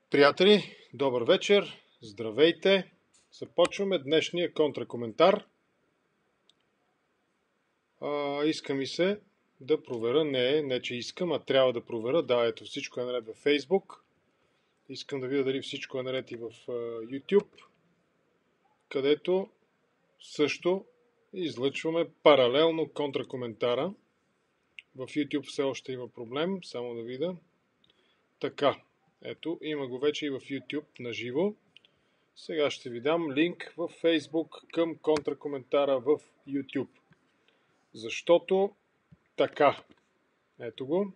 Приятели, добър вечер, здравейте! Започваме днешния контракоментар. Иска ми се да проверя, не че искам, а трябва да проверя. Да, ето всичко е наред във Facebook. Искам да видя дали всичко е наред и в YouTube, където също излъчваме паралелно контракоментара. В YouTube все още има проблем, само да видя. Така, ето, има го вече и в YouTube на живо. Сега ще ви дам линк в Facebook към контракоментара в YouTube. Защото така. Ето го.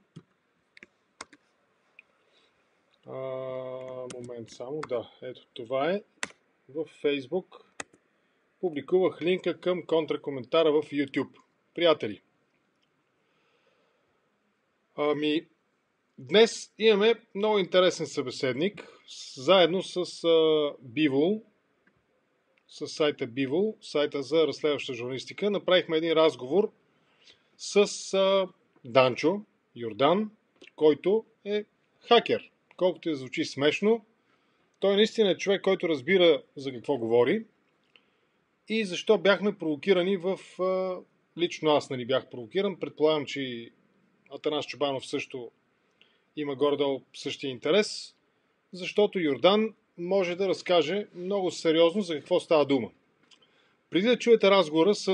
Момент само. Да, ето това е. В Facebook публикувах линка към контракоментара в YouTube. Приятели. Днес имаме много интересен събеседник, заедно с Bivol, с сайта Bivol, сайта за разследваща журналистика. Направихме един разговор с Данчо Йордан, който е хакер. Колкото и да звучи смешно, той наистина е човек, който разбира за какво говори и защо бяхме провокирани лично аз бях провокиран, предполагам, че и Атанас Чобанов също има горе-долу същия интерес, защото Йордан може да разкаже много сериозно за какво става дума. Преди да чуете разговора с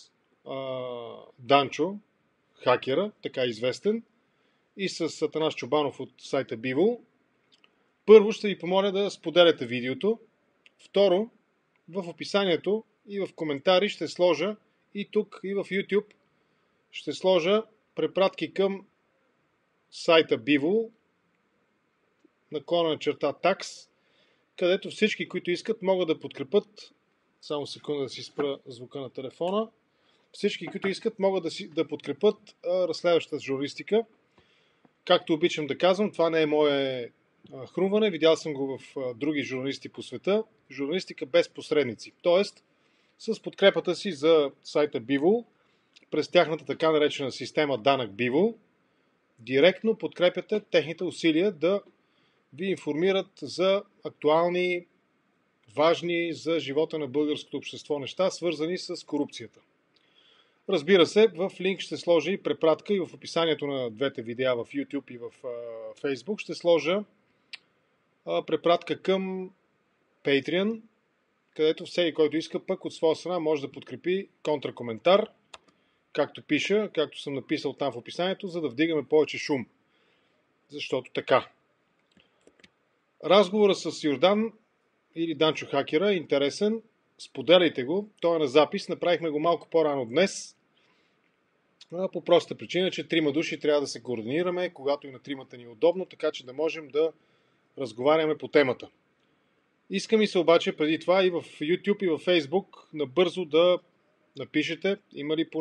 Данчо, хакера, така известен, и с Атанас Чобанов от сайта Bivol, първо ще ви помоля да споделяте видеото. Второ, в описанието и в коментари ще сложа и тук, и в YouTube ще сложа препратки към сайта Bivol, /tax, където всички, които искат, могат да подкрепят. Само секунда да си спра звука на телефона. Всички, които искат, могат да подкрепят разследващата журналистика. Както обичам да казвам, това не е мое хрумване. Видял съм го в други журналисти по света. Журналистика без посредници. Тоест, с подкрепата си за сайта Bivol, през тяхната така наречена система Данък Bivol, директно подкрепяте техните усилия да ви информират за актуални, важни за живота на българското общество неща, свързани с корупцията. Разбира се, в линк ще сложа и препратка и в описанието на двете видеа в YouTube и в Facebook ще сложа препратка към Patreon, където всеки, който иска пък от своя страна може да подкрепи контракоментар, както пиша, както съм написал там в описанието, за да вдигаме повече шум. Защото така. Разговора с Йордан или Данчо Хакера е интересен. Споделяйте го. Той е на запис. Направихме го малко по-рано днес. По простата причина, че трима души трябва да се координираме, когато и на тримата ни е удобно, така че да можем да разговаряме по темата. Иска ми се обаче преди това и в YouTube и в Facebook набързо да напишете, има ли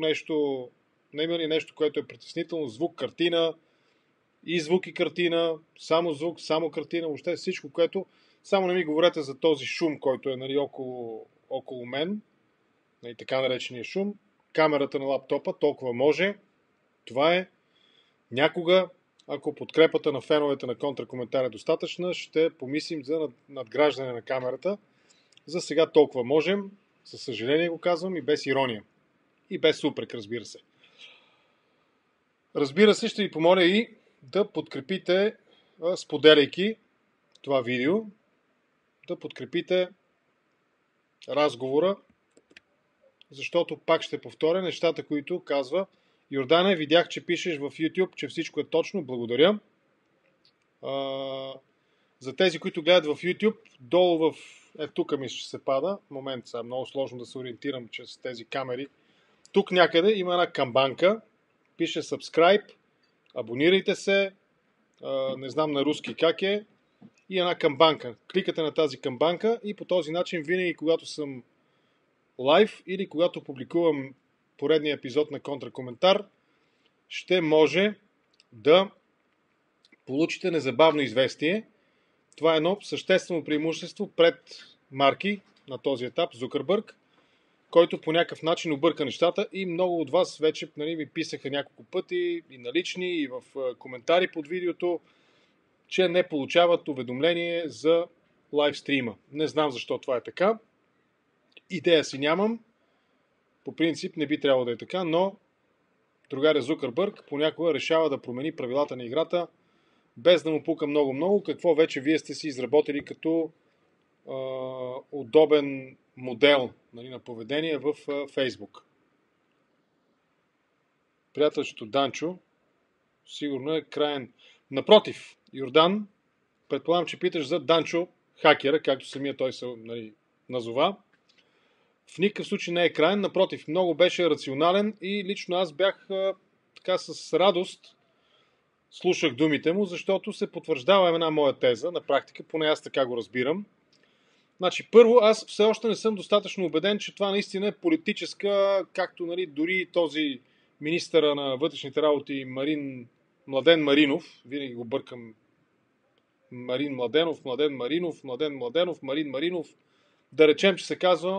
нещо, което е притеснително, звук, картина, и звук и картина, само звук, само картина, въобще всичко, което само не ми говорете за този шум, който е около мен, така наречения шум, камерата на лаптопа, толкова може. Това е. Някога, ако подкрепата на феновете на контракоментар е достатъчна, ще помислим за надграждане на камерата. За сега толкова можем, със съжаление го казвам и без ирония. И без упрек, разбира се. Разбира се, ще ви помоля и да подкрепите, споделяйки това видео, да подкрепите разговора, защото пак ще повторя нещата, които казва Йордане. Видях, че пишеш в YouTube, че всичко е точно. Благодаря. За тези, които гледат в YouTube, долу тук мисля, че се пада. Момент, сега много сложно да се ориентирам чрез тези камери. Тук някъде има една камбанка. Пише subscribe, абонирайте се, не знам на руски как е, и една камбанка. Кликате на тази камбанка и по този начин винаги, когато съм лайв или когато публикувам поредния епизод на контракоментар, ще може да получите незабавно известие. Това е едно съществено преимущество пред марки на този етап, Зукърбърг, който по някакъв начин обърка нещата и много от вас вече ми писаха няколко пъти и на лични, и в коментари под видеото. че не получават уведомление за лайвстрима. Не знам защо това е така. Идея си нямам. По принцип не би трябвало да е така, но другаря Зукърбърг понякога решава да промени правилата на играта, без да му пука много-много, какво вече вие сте си изработили като удобен модел, нали, на поведение в Фейсбук. Приятелчето Данчо сигурно е краен. Напротив, Йордан, предполагам, че питаш за Данчо хакера, както самия той се, нали, назова. В никакъв случай не е краен, напротив, много беше рационален и лично аз бях така с радост слушах думите му, защото се потвърждава една моя теза, на практика, поне аз така го разбирам. Значи, първо, аз все още не съм достатъчно убеден, че това наистина е политическа, както, нали, дори този министъра на вътрешните работи Младен Маринов, винаги го бъркам, Марин Младенов, Младен Маринов, Младен Младенов, Марин Маринов, да речем, че се казва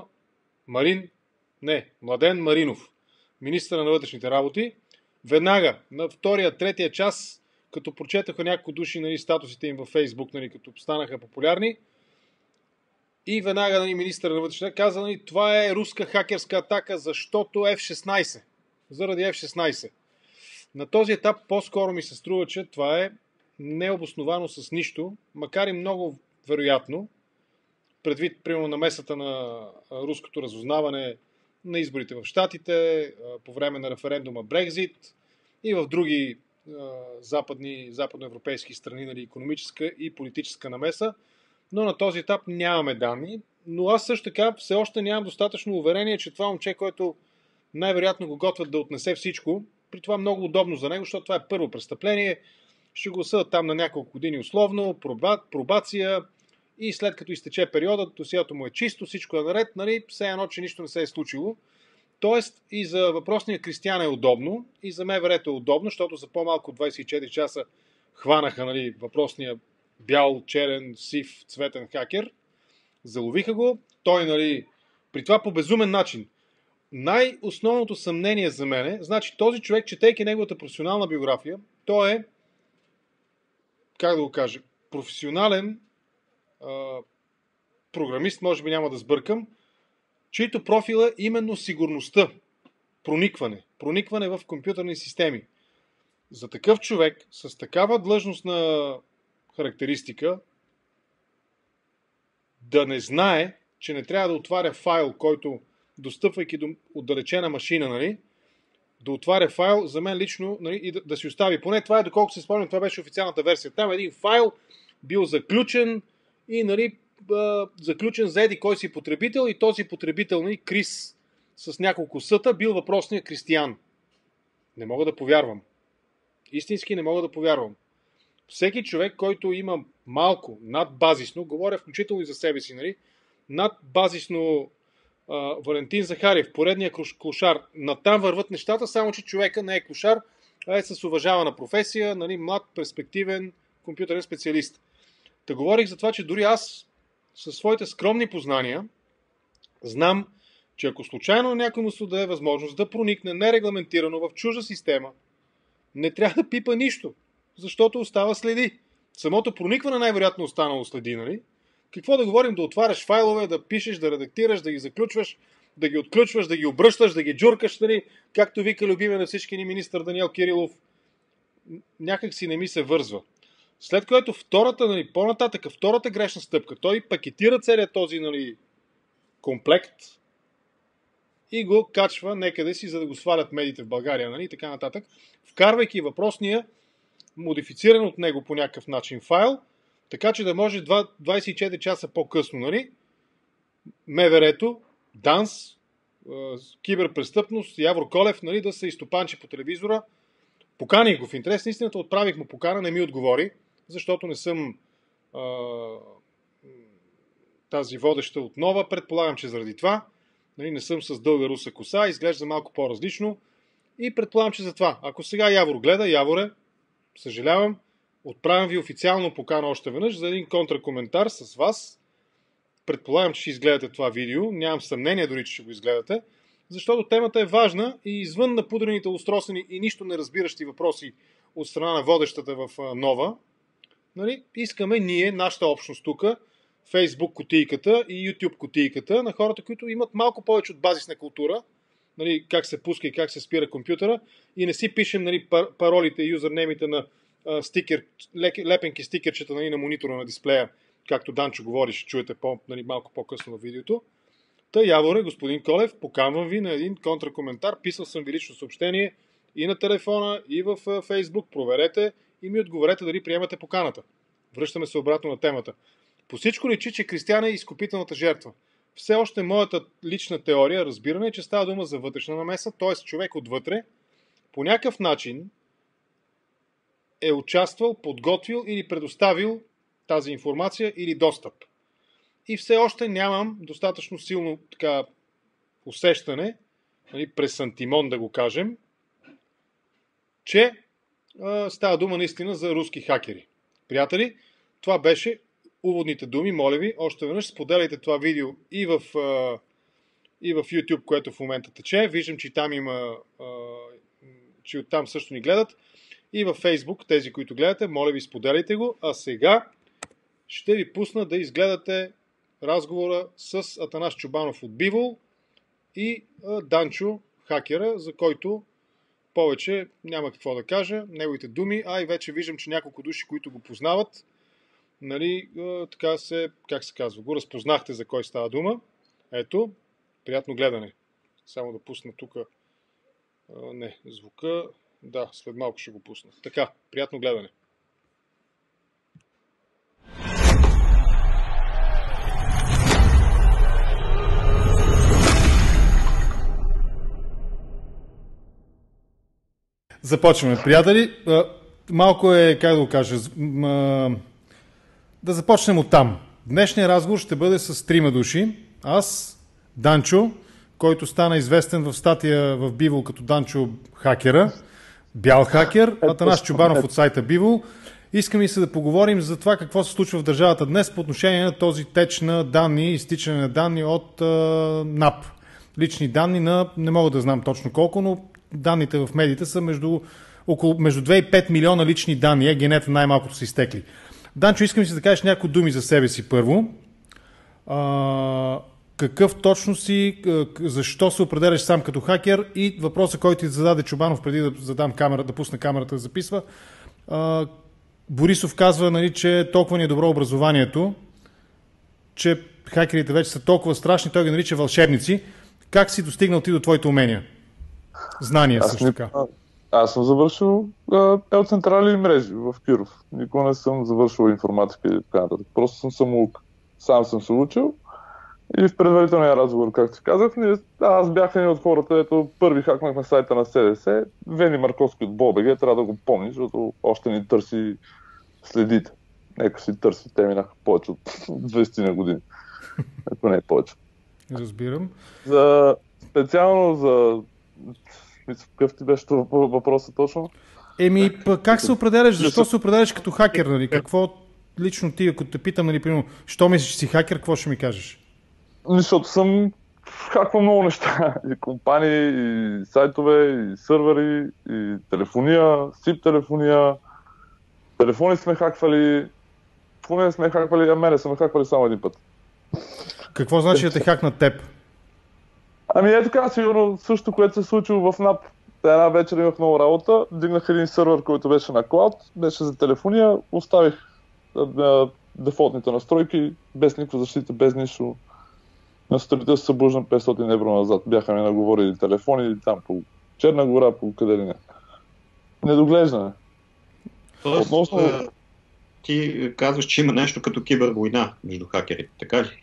Младен Маринов, министъра на вътрешните работи. Веднага, на втория, третия час, като прочетаха няколко души, нали, статусите им във Фейсбук, нали, като станаха популярни, и веднага, нали, министър на вътрешните каза, нали, това е руска хакерска атака, защото F-16. Заради F-16. На този етап по-скоро ми се струва, че това е необосновано с нищо, макар и много вероятно, предвид, примерно, намесата на руското разузнаване на изборите в Щатите, по време на референдума Брекзит и в други западноевропейски страни, нали, икономическа и политическа намеса, но на този етап нямаме данни. Но аз също така все още нямам достатъчно уверение, че това момче, който най-вероятно го готвят да отнесе всичко, при това много удобно за него, защото това е първо престъпление, ще го съдят там на няколко години условно, пробация и след като изтече периодът, досието му е чисто, всичко е наред, нали, все едно, че нищо не се е случило. Тоест и за въпросния Кристиян е удобно, и за МВР-то е удобно, защото за по-малко от 24 часа хванаха, нали, въпросния бял, черен, сив, цветен хакер, заловиха го, той, нали, при това по безумен начин. Най-основното съмнение за мен е, значи този човек, четейки неговата професионална биография, той е, как да го кажа, професионален програмист, може би няма да сбъркам, чийто профил е именно сигурността, проникване в компютърни системи. За такъв човек, с такава длъжностна характеристика, да не знае, че не трябва да отваря файл, който, достъпвайки до отдалечена машина, нали, да отваря файл, за мен лично, нали, и да си остави. Поне това е, доколко се спомням, това беше официалната версия. Там един файл бил заключен и, нали, заключен за еди кой си потребител, и този потребител, нали, Крис с няколко съта, бил въпросния Кристиян. Не мога да повярвам. Истински не мога да повярвам. Всеки човек, който има малко, надбазисно, говоря включително и за себе си, нали, надбазисно Валентин Захарев, поредния клошар, натам върват нещата, само че човека не е клошар, а е с уважавана професия, нали, млад, перспективен компютърен специалист. Та говорих за това, че дори аз със своите скромни познания знам, че ако случайно някой му се даде възможност да проникне нерегламентирано в чужда система, не трябва да пипа нищо, защото остава следи. Самото проникване най-вероятно останало следи, нали? Какво да говорим, да отваряш файлове, да пишеш, да редактираш, да ги заключваш, да ги отключваш, да ги обръщаш, да ги джуркаш, нали? Както вика любимия на всички ни министър Даниел Кирилов. Някак си не ми се вързва. След което втората, нали, по-нататък, втората грешна стъпка, той пакетира целият този, нали, комплект и го качва некъде си, за да го свалят медиите в България, нали, и така нататък, вкарвайки въпросния модифициран от него по някакъв начин файл, така че да може 24 часа по-късно, нали, МВР-то, ДАНС, киберпрестъпност, Явор Колев, нали, да се изтопанчи по телевизора. Поканих го в интерес на истината, отправих му покана, не ми отговори, защото не съм тази водеща отнова, предполагам, че заради това, нали, не съм с дълга руса коса, изглежда малко по-различно и предполагам, че за това. Ако сега Явор гледа, Яворе, съжалявам, отправям ви официално покана още веднъж за един контракоментар с вас. Предполагам, че ще изгледате това видео, нямам съмнение дори, че ще го изгледате, защото темата е важна и извън напудрените, устросени и нищо не разбиращи въпроси от страна на водещата в Нова, нали, искаме ние, нашата общност тук, Facebook кутийката и YouTube кутийката, на хората, които имат малко повече от базисна култура, нали, как се пуска и как се спира компютъра, и не си пишем, нали, паролите и юзернеймите на лепенки стикерчета, нали, на монитора на дисплея, както Данчо говори, ще чуете нали, малко по-късно в видеото. Та, Яворе, господин Колев, поканвам ви на един контракоментар. Писал съм ви лично съобщение и на телефона, и в Facebook. Проверете и ми отговорете дали приемате поканата. Връщаме се обратно на темата. По всичко личи, че Кристиян е изкупителната жертва. Все още моята лична теория, разбиране е, че става дума за вътрешна намеса, т.е. човек отвътре по някакъв начин е участвал, подготвил или предоставил тази информация или достъп. И все още нямам достатъчно силно така усещане, нали, пресантимон да го кажем, че става дума наистина за руски хакери. Приятели, това беше уводните думи. Моля ви, още веднъж споделяйте това видео и в YouTube, което в момента тече. Виждам, че там има, че оттам също ни гледат. И във Facebook, тези, които гледате, моля ви, споделяйте го. А сега ще ви пусна да изгледате разговора с Атанас Чобанов от Bivol и Данчо, хакера, за който повече няма какво да кажа. Неговите думи, и вече виждам, че няколко души, които го познават, нали, така как се казва, го разпознахте за кой става дума. Ето, приятно гледане. Само да пусна тук звука. Да, след малко ще го пусна. Така, приятно гледане. Започваме, приятели. Малко е, как да го кажа, да започнем от там. Днешният разговор ще бъде с трима души. Аз, Данчо, който стана известен в статия в Bivol като Данчо хакера, бял хакер, Атанас Чобанов от сайта Bivol. Искам и се да поговорим за това какво се случва в държавата днес по отношение на този теч на данни, изтичане на данни от НАП. Лични данни на, не мога да знам точно колко, но данните в медиите са между 2 и 5 милиона лични данни. Генета най-малкото са изтекли. Данчо, искам си да кажеш някои думи за себе си първо. Какъв точно си, защо се определяш сам като хакер и въпроса, който ти зададе Чобанов преди да задам камера, да пусна камерата да записва. Борисов казва, нали, че толкова ни е добро образованието, че хакерите вече са толкова страшни, той ги нарича вълшебници. Как си достигнал ти до твоите умения? Знания също така. Аз съм завършил елцентрали мрежи в Киров. Никога не съм завършил информатика и така нататък. Просто съм самоук. Сам съм се учил. И в предварителния разговор, както казах, аз бях един от хората, ето първи хакнахме сайта на СДС, Вени Марковски от БОБГ, трябва да го помниш, защото още ни търси следите. Нека си търси, те минаха повече от 20 на години. Ако не е повече. Разбирам. Специално за... Какъв ти беше въпросът точно? Как се определяш? Защо се определяш като хакер? Нали? Какво лично ти, ако те питам, нали, примерно, що мислиш, че си хакер, какво ще ми кажеш? Защото съм хаквал много неща. И компании, и сайтове, и сървъри, и телефония, SIP телефония. Телефони сме хаквали. Какво не сме хаквали? Мене сме хаквали само един път. Какво значи да те хакнат теб? Така, сигурно също, което се случило в НАП. Една вечер имах много работа, дигнах един сървър, който беше на клауд, беше за телефония, оставих дефолтните настройки, без никаква защита, без нищо. На сутринта се събуждам 500 евро назад. Бяха ми наговорили телефони там по Черна гора, по къде ли не. Недоглеждане. Тоест, ти казваш, че има нещо като кибервойна между хакерите, така ли?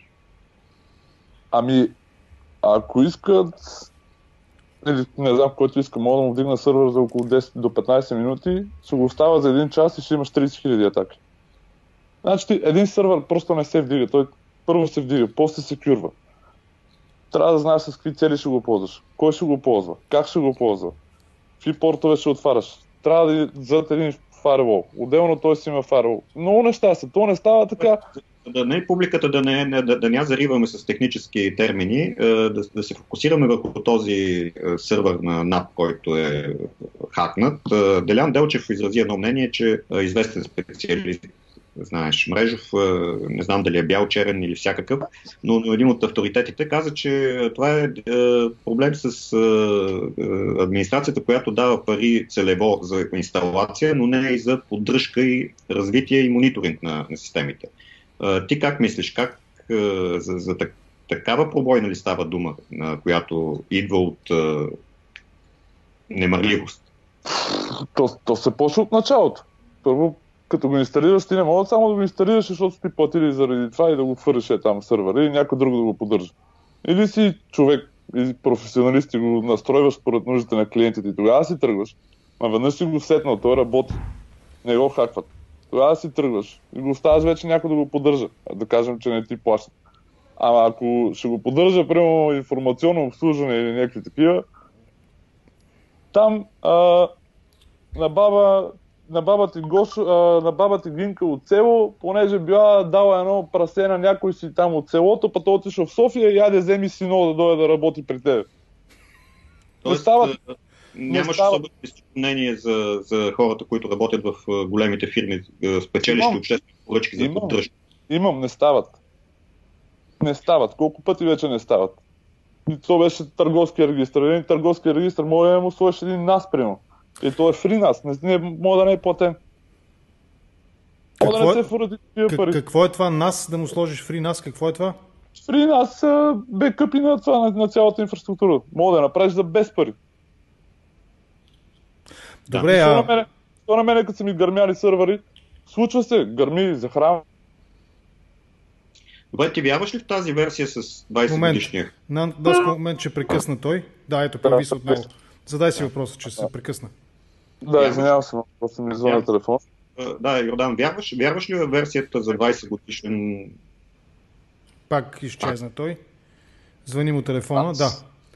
Ако искат, или не знам, който иска, мога да му вдигна сървър за около 10 до 15 минути, ще го оставя за един час и ще имаш 30 000 атаки. Значи един сървър просто не се вдига, той първо се вдига, после се кюрва. Трябва да знаеш с какви цели ще го ползваш, кой ще го ползва, как ще го ползва, какви портове ще отваряш. Трябва да зад един фаервол, отделно той си има фаервол. Много неща са, то не става така. Публиката да не я зариваме с технически термини, да се фокусираме върху този сървър на НАП, който е хакнат. Делян Делчев изрази едно мнение, че известен специалист знаеш, Мрежов, не знам дали е бял, черен или всякакъв, но един от авторитетите каза, че това е проблем с администрацията, която дава пари целево за инсталация, но не и за поддръжка и развитие и мониторинг на системите. Ти как мислиш, как за такава пробойна ли става дума, която идва от немарливост? То се почва от началото. Първо, като го инсталираш, ти не мога само да го инсталираш, защото ти платили заради това и да го хвърлиш там в сървъра и някой друг да го поддържа. Или си човек, или професионалист и го настройваш според нуждите на клиентите и тогава си тръгваш. А веднъж си го сетнал, той работи. Не го хакват. Тогава си тръгваш и го оставаш вече някой да го поддържа. Да кажем, че не ти плащат. Ама ако ще го поддържа, примерно информационно обслужване или някакви такива, там на баба ти Гинка от село, понеже била дала едно прасе на някой си там от селото, път той отишъл в София и яде вземи сино да дойде да работи при тебе. Тоест, нямаш особено мнение за хората, които работят в големите фирми, спечелищи обществени поръчки за поддръжка. Имам, не стават. Не стават. Колко пъти вече не стават? То беше търговския регистр. Един търговския регистр може да му сложиш един NAS, примерно. И то е фри NAS. Може да не е платен. Какво е това NAS, да му сложиш фри NAS? Какво е това? Фри NAS бекъпи на цялата инфраструктура. Мога да направиш за без пари. Добре, на мене, като са ми гърмяли сървъри, случва се, гърми, захранва. Добре, ти вярваш ли в тази версия с 20 годишния? Момент, че прекъсна той. Да, ето, появи се отново. Задай си въпроса, че се прекъсна. Да, извинявам се, просто ми звъня телефон. Да, Йордан, вярваш ли в версията за 20 годишен? Пак изчезна той. Звъни му телефона, да.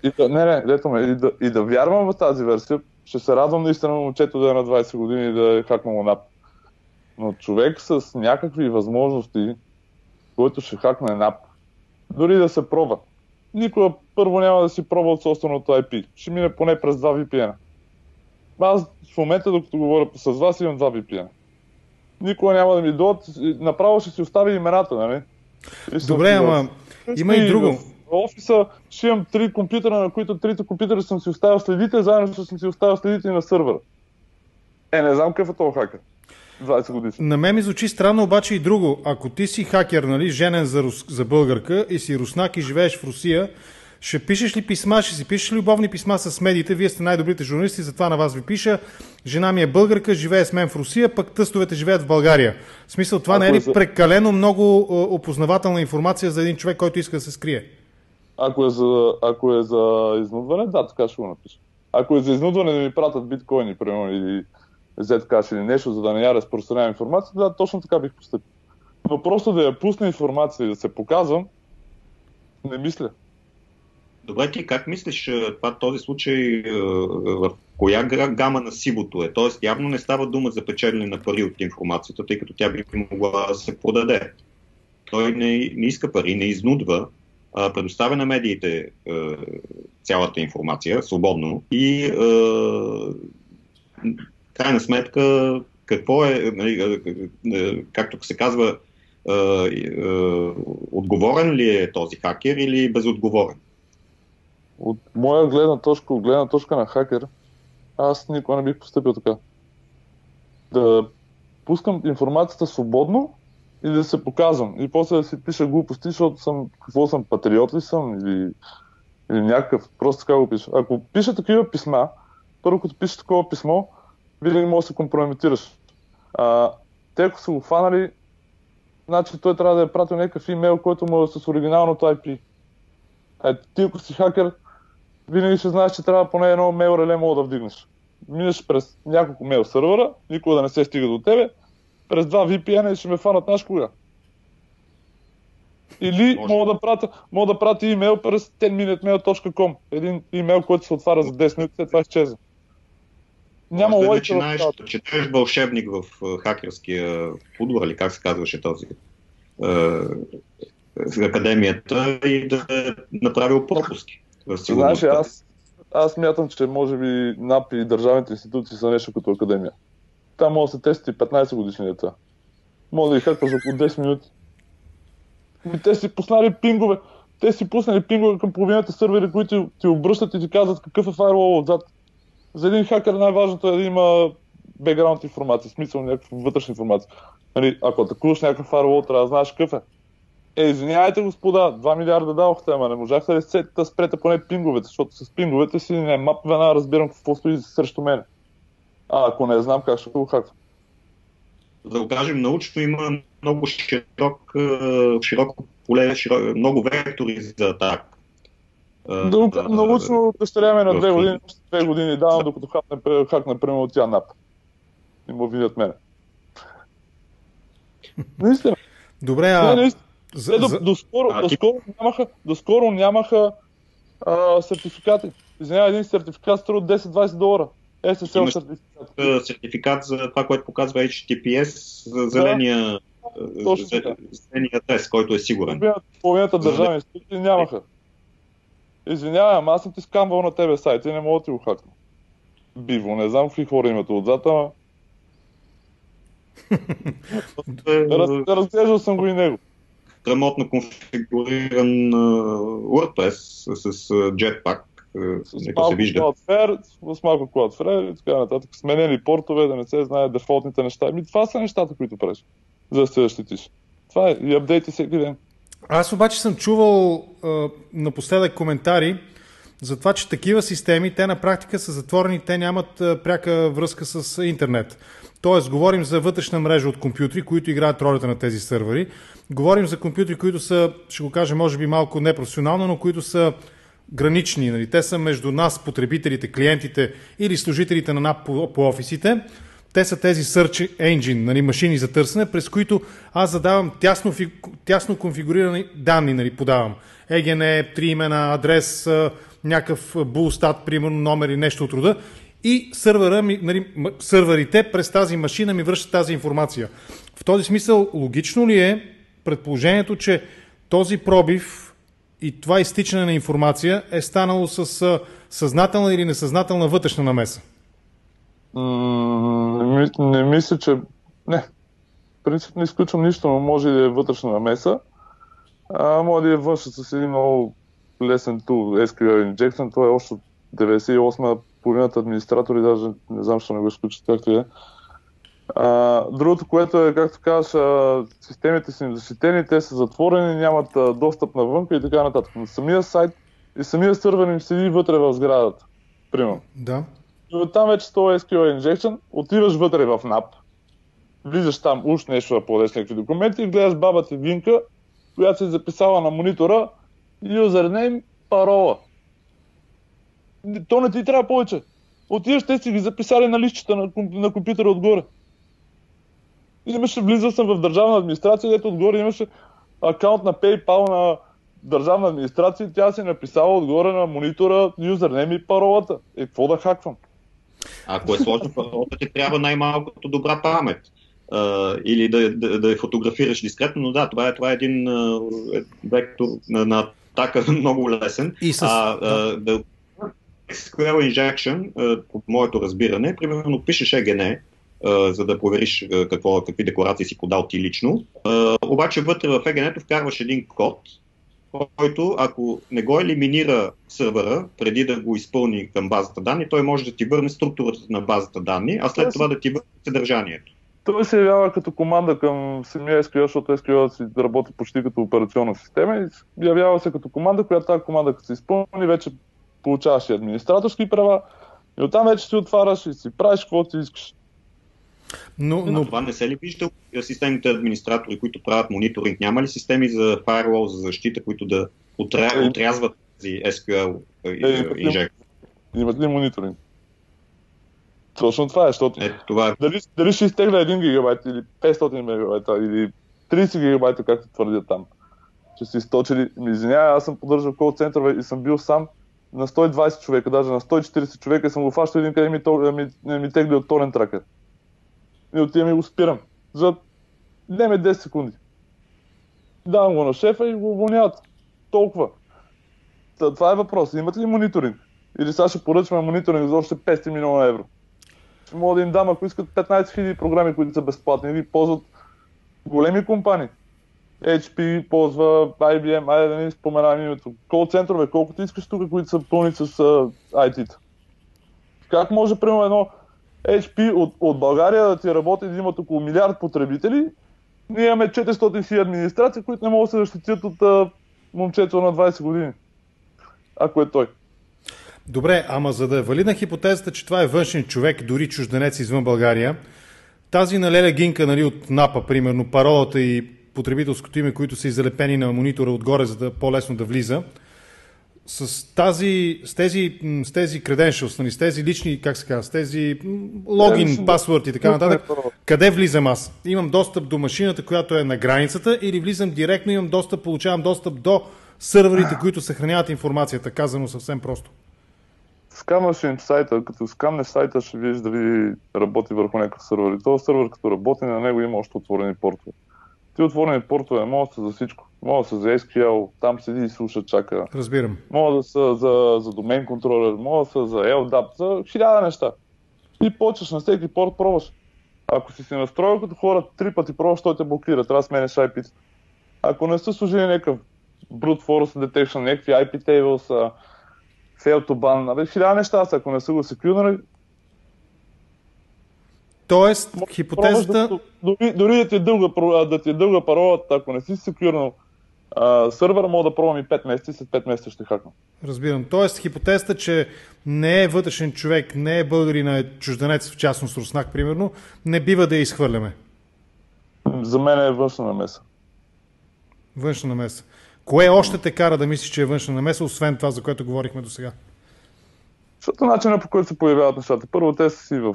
И да вярвам в тази версия, ще се радвам наистина на момчето да е на 20 години и да е хакнал NAP. Но човек с някакви възможности, който ще хакне NAP, дори да се пробва. Никога първо няма да си пробва от собственото IP. Ще мине поне през 2 VPN. Аз в момента, докато говоря с вас, имам 2 VPN. Никога няма да ми дойдат, направо ще си остави имената, нали? Добре, ама има и друго. В офиса ще имам 3 компютъра, на които 3 компютъра съм си оставил следите, заедно съм си оставил следите и на сървъра. Не знам какъв е този хакер. 20 годишни. На мен ми звучи странно обаче и друго. Ако ти си хакер, нали, женен за българка и си руснак и живееш в Русия, ще пишеш ли писма, ще си пишеш ли любовни писма с медиите? Вие сте най-добрите журналисти, затова на вас ви пиша. Жена ми е българка, живее с мен в Русия, пък тъстовете живеят в България. В смисъл, това не е ли прекалено много опознавателна информация за един човек, който иска да се скрие? Ако е за изнудване, да, така ще го напиша. Ако е за изнудване да ми пратят биткоини, примерно, или Zcash или нещо, за да не я разпространява информация, да, точно така бих постъпил. Но просто да я пусна информация и да се показвам, не мисля. Добре, ти как мислиш този случай в коя гама на сивото е? Тоест явно не става дума за печелене на пари от информацията, тъй като тя би могла да се продаде. Той не иска пари, не изнудва, предоставя на медиите цялата информация свободно и крайна сметка какво е, както се казва, отговорен ли е този хакер или безотговорен? От моя гледна точка, от гледна точка на хакер, аз никога не бих постъпил така. Да пускам информацията свободно и да се показвам. И после да си пиша глупости, защото съм патриот ли съм или някакъв. Просто така го пиша. Ако пиша такива писма, първо като пиша такова писмо, винаги можеш да се компрометираш. Те ако са го фанали, значи той трябва да е пратил някакъв имейл, който му е с оригиналното IP. Ти ако си хакер, винаги ще знаеш, че трябва поне едно мейл реле мога да вдигнеш. Минеш през няколко мейл сървъра, никога да не се стига до тебе, през 2 VPN и ще ме фанат знаеш кога. Или мога да пратя имейл през 10minutemail.com. Един имейл, който се отваря за 10 минути, след това изчезва. Няма лойка. Да четеш вълшебник в хакерския футбол, или как се казваше този в академията и да е направил пропуски. Знаеш, аз смятам, че може би НАП и държавните институции са нещо като академия. Там може да се тести 15 годишни деца. Мога да ги хакваш около 10 минути. Те си пуснали пингове. Те си пуснали пингове към половината сървъри, които ти обръщат и ти казват какъв е фаервол отзад. За един хакер най-важното е да има бекграунд информация, смисъл някаква вътрешна информация. Нали, ако атакуваш някакъв фаервол, трябва да знаеш какъв е. Извинявайте, господа, 2 милиарда дадохте, ама не можахте да сетите да спрете поне пинговете, защото с пинговете си не мап веднага разбирам какво стои срещу мене. Ако не знам как ще го хаквам. Да го кажем, научно има много широко поле, много вектори за атака. Научно представяме на 2 години, 2 години давам, докато хакне примерно от тя НАП. И му видят мене. Наистина. Добре, доскоро нямаха сертификати. Извинявай, един сертификат струва $10-20. SSL сертификат. Сертификат за това, което показва HTTPS, за зеления тест, който е сигурен. Половината държавни институции нямаха. Извинявай, аз съм ти скамвал на тебе сайт и не мога да ти го хакна. Биво, не знам какви хора имате отзад, ама... Разглеждал съм го и него. Грамотно конфигуриран WordPress с Jetpack. С малко Cloudflare и така нататък. Сменени портове, да не се знае дефолтните неща. Това са нещата, които правиш, за да се защитиш. Това е. И апдейти всеки ден. Аз обаче съм чувал напоследък коментари за това, че такива системи, те на практика са затворени, те нямат пряка връзка с интернет. Тоест, говорим за вътрешна мрежа от компютри, които играят ролята на тези сървъри. Говорим за компютри, които са, ще го кажа, може би малко непрофесионално, но които са гранични. Нали? Те са между нас, потребителите, клиентите или служителите на НАП по офисите. Те са тези Search Engine, нали, машини за търсене, през които аз задавам тясно конфигурирани данни, нали, подавам. ЕГН, 3 имена, адрес, някакъв булстат, примерно номер и нещо от рода. И сървърите през тази машина ми връщат тази информация. В този смисъл логично ли е предположението, че този пробив и това изтичане на информация е станало с съзнателна или несъзнателна вътрешна намеса? Не мисля, че... Не. В принцип не изключвам нищо, но може да е вътрешна намеса. Може да е външна с един много лесен tool, SQL Injection. Това е още от 98-та, половината администратори, даже не знам, защо не го изключат, както е. Другото, което е, както казваш, системите са им защитени, те са затворени, нямат достъп навънка и така нататък. На самия сайт и самия сървър им седи вътре в сградата. Примерно. Да. И оттам вече с този SQL Injection отиваш вътре в NAP, влизаш там уж нещо да подадеш някакви документи и гледаш бабата Винка, която се е записала на монитора юзернейм, парола. То не ти трябва повече. Отиваш, те си ги записали на листчета на компютъра отгоре. Влизал съм в държавна администрация, дето отгоре имаше акаунт на PayPal на държавна администрация и тя си написала отгоре на монитора юзернейм и паролата. Какво да хаквам? Ако е сложно паролата, ти трябва най-малкото добра памет. Или да я фотографираш дискретно, но да, това е един вектор на атака много лесен. И с... SQL Injection, по моето разбиране, примерно пишеш EGN, за да провериш какви декларации си подал ти лично. Обаче вътре в EGN-то вкарваш един код, който ако не го елиминира сървъра преди да го изпълни към базата данни, той може да ти върне структурата на базата данни, а след това да ти върне съдържанието. Той се явява като команда към самия SQL, защото SQL си работи почти като операционна система и явява се като команда, която тази команда като се изпълни, вече получаваш и администраторски права и оттам вече си отваряш и си правиш каквото искаш. Но това не се ли вижда системните администратори, които правят мониторинг? Няма ли системи за firewall, за защита, които да отрязват тези SQL инжекции? Имат ли мониторинг? Точно това е, защото това... дали ще изтегля 1 гигабайт или 500 мегабайта или 30 гигабайта, както твърдят там, че си източили. Извинявай, аз съм поддържал кол центрове и съм бил сам на 120 човека, даже на 140 човека и съм го фащал един къде ми тегли от торен тракер. И отивам и го спирам. За 10 секунди. Давам го на шефа и го уволняват. Толкова. Това е въпрос. Имат ли мониторинг? Или сега ще поръчваме мониторинг за още 500 милиона евро? Мога да им дам, ако искат 15 000 програми, които са безплатни, или ползват големи компании. HP ползва, IBM, айде да не споменавам името. Кол-центрове, колкото искаш тук, които са пълни с IT-та. Как може, примерно, едно HP от България да ти работи, да имат около милиард потребители, ние имаме 400 си администрации, които не могат да се защитят от момчето на 20 години. Ако е той. Добре, ама за да е валидна хипотезата, че това е външен човек, дори чужденец извън България, тази на Леля Гинка, нали, от НАПа, примерно, паролата и потребителското име, които са излепени на монитора отгоре, за да по-лесно да влиза, с тези credentials, нали, с тези лични, как се казва, с тези логин, пасворд и така нататък, къде влизам аз? Имам достъп до машината, която е на границата, или влизам директно, получавам достъп до сървърите, които съхраняват информацията, казано съвсем просто? Скамваш им сайта, като скамнеш сайта, ще видиш дали работи върху някакъв сървър. И този сървър, като работи, на него има още отворени портове. Ти отворени портове могат да са за всичко. Могат да са за SQL, там седи и слуша, чака. Разбирам. Могат да са за домен контролер, могат да са за LDAP, за 1000 неща. И почваш на всеки порт, пробваш. Ако си настроил като хора 3 пъти пробваш, той те блокира, трябва да сменеш IP-та. Ако не са служили някакъв brute force detection, някакви IP tables, fail to ban, 1000 неща са, ако не са го секюрнали. Тоест, хипотезата... Дори да ти е дълга паролата, ако не си секюрнал сървъра, мога да пробвам и 5 месеца и след 5 месеца ще хакна. Разбирам. Тоест, хипотезата, че не е вътрешен човек, не е българин, а е чужденец, в частност руснак, примерно, не бива да я изхвърляме. За мен е външна намеса. Външна намеса. Кое още те кара да мислиш, че е външна намеса, освен това, за което говорихме до сега? Защото начинът, по който се появяват нещата. Първо те са си в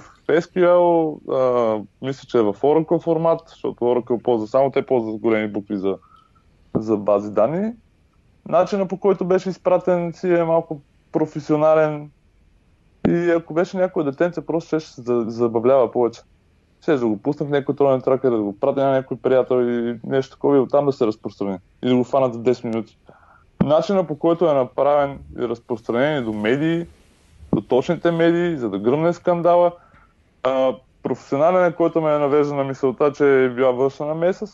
SQL, мисля, че е в Oracle формат, защото Oracle ползва, само те ползват големи букви за бази данни. Начинът, по който беше изпратен, си е малко професионален и ако беше някой детенце, просто ще се забавлява повече. Ще да го пусна в някой тронен тракер, да го пратя на някой приятел или нещо такова и оттам да се разпространи. И да го фанат за 10 минути. Начинът, по който е направен и разпространение до медии, до точните медии, за да гръмне скандала. Професионален, който ме навежда на мисълта, че е била външна намеса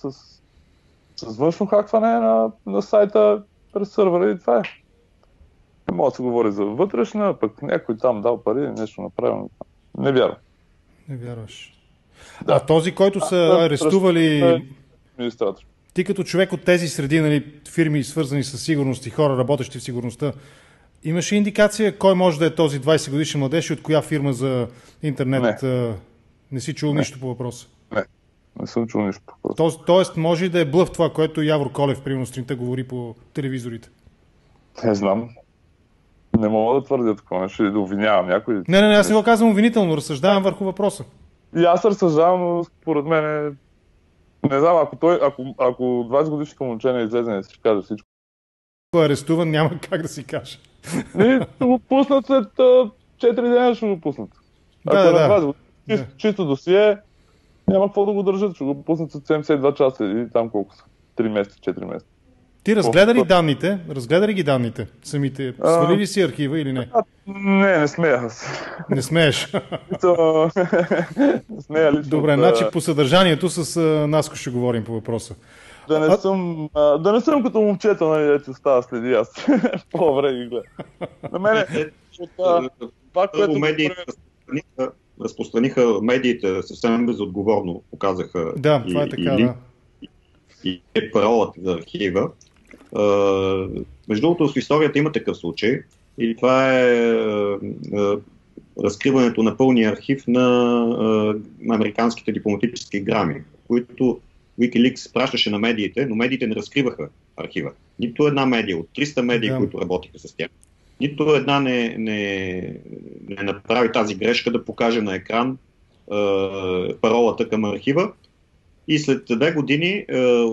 с външно хакване на сайта през сървъра и това е. Не мога да се говори за вътрешна, пък някой там дал пари, нещо направено. Не вярвам. Не вярваш. Да. А този, който са арестували... Ти като човек от тези среди, нали, фирми, свързани с сигурност и хора, работещи в сигурността, имаше индикация кой може да е този 20 годишен младеж и от коя фирма за интернет? Не си чул нищо по въпроса? Не съм чул нищо по въпроса. Тоест може да е блъф това, което Явор Колев, примерно, сутринта говори по телевизорите? Не знам. Не мога да твърдя такова нещо или да обвинявам някой. Не, аз не го казвам обвинително, разсъждавам върху въпроса. И аз разсъждавам, но според мен не знам, ако 20 годишното момче не излезе, не си каже всичко. Ако е арестуван, няма как да си каже. Не, ще го пуснат след 4 дена, ще го пуснат. Чисто досие, няма какво да го държат, ще го пуснат след 72 часа и там колко са? 3 месеца, 4 месеца. Ти разгледа ли данните? Разгледа ли ги данните? Самите? Свали ли си архива или не? Не смея аз. Не смееш? Не смея лично. Добре, значи по съдържанието с Наско ще говорим по въпроса. Да не съм като момчета, нали, дето става следи аз. По-добре ги гледа. На мене това, което разпространиха медиите съвсем безотговорно, показаха това е така, и паролата за архива. Между другото, в историята има такъв случай и това е разкриването на пълния архив на американските дипломатически грами, които Wikileaks пращаше на медиите, но медиите не разкриваха архива. Нито една медия от 300 медии, които работиха с тях, нито една не направи тази грешка да покаже на екран паролата към архива. И след 2 години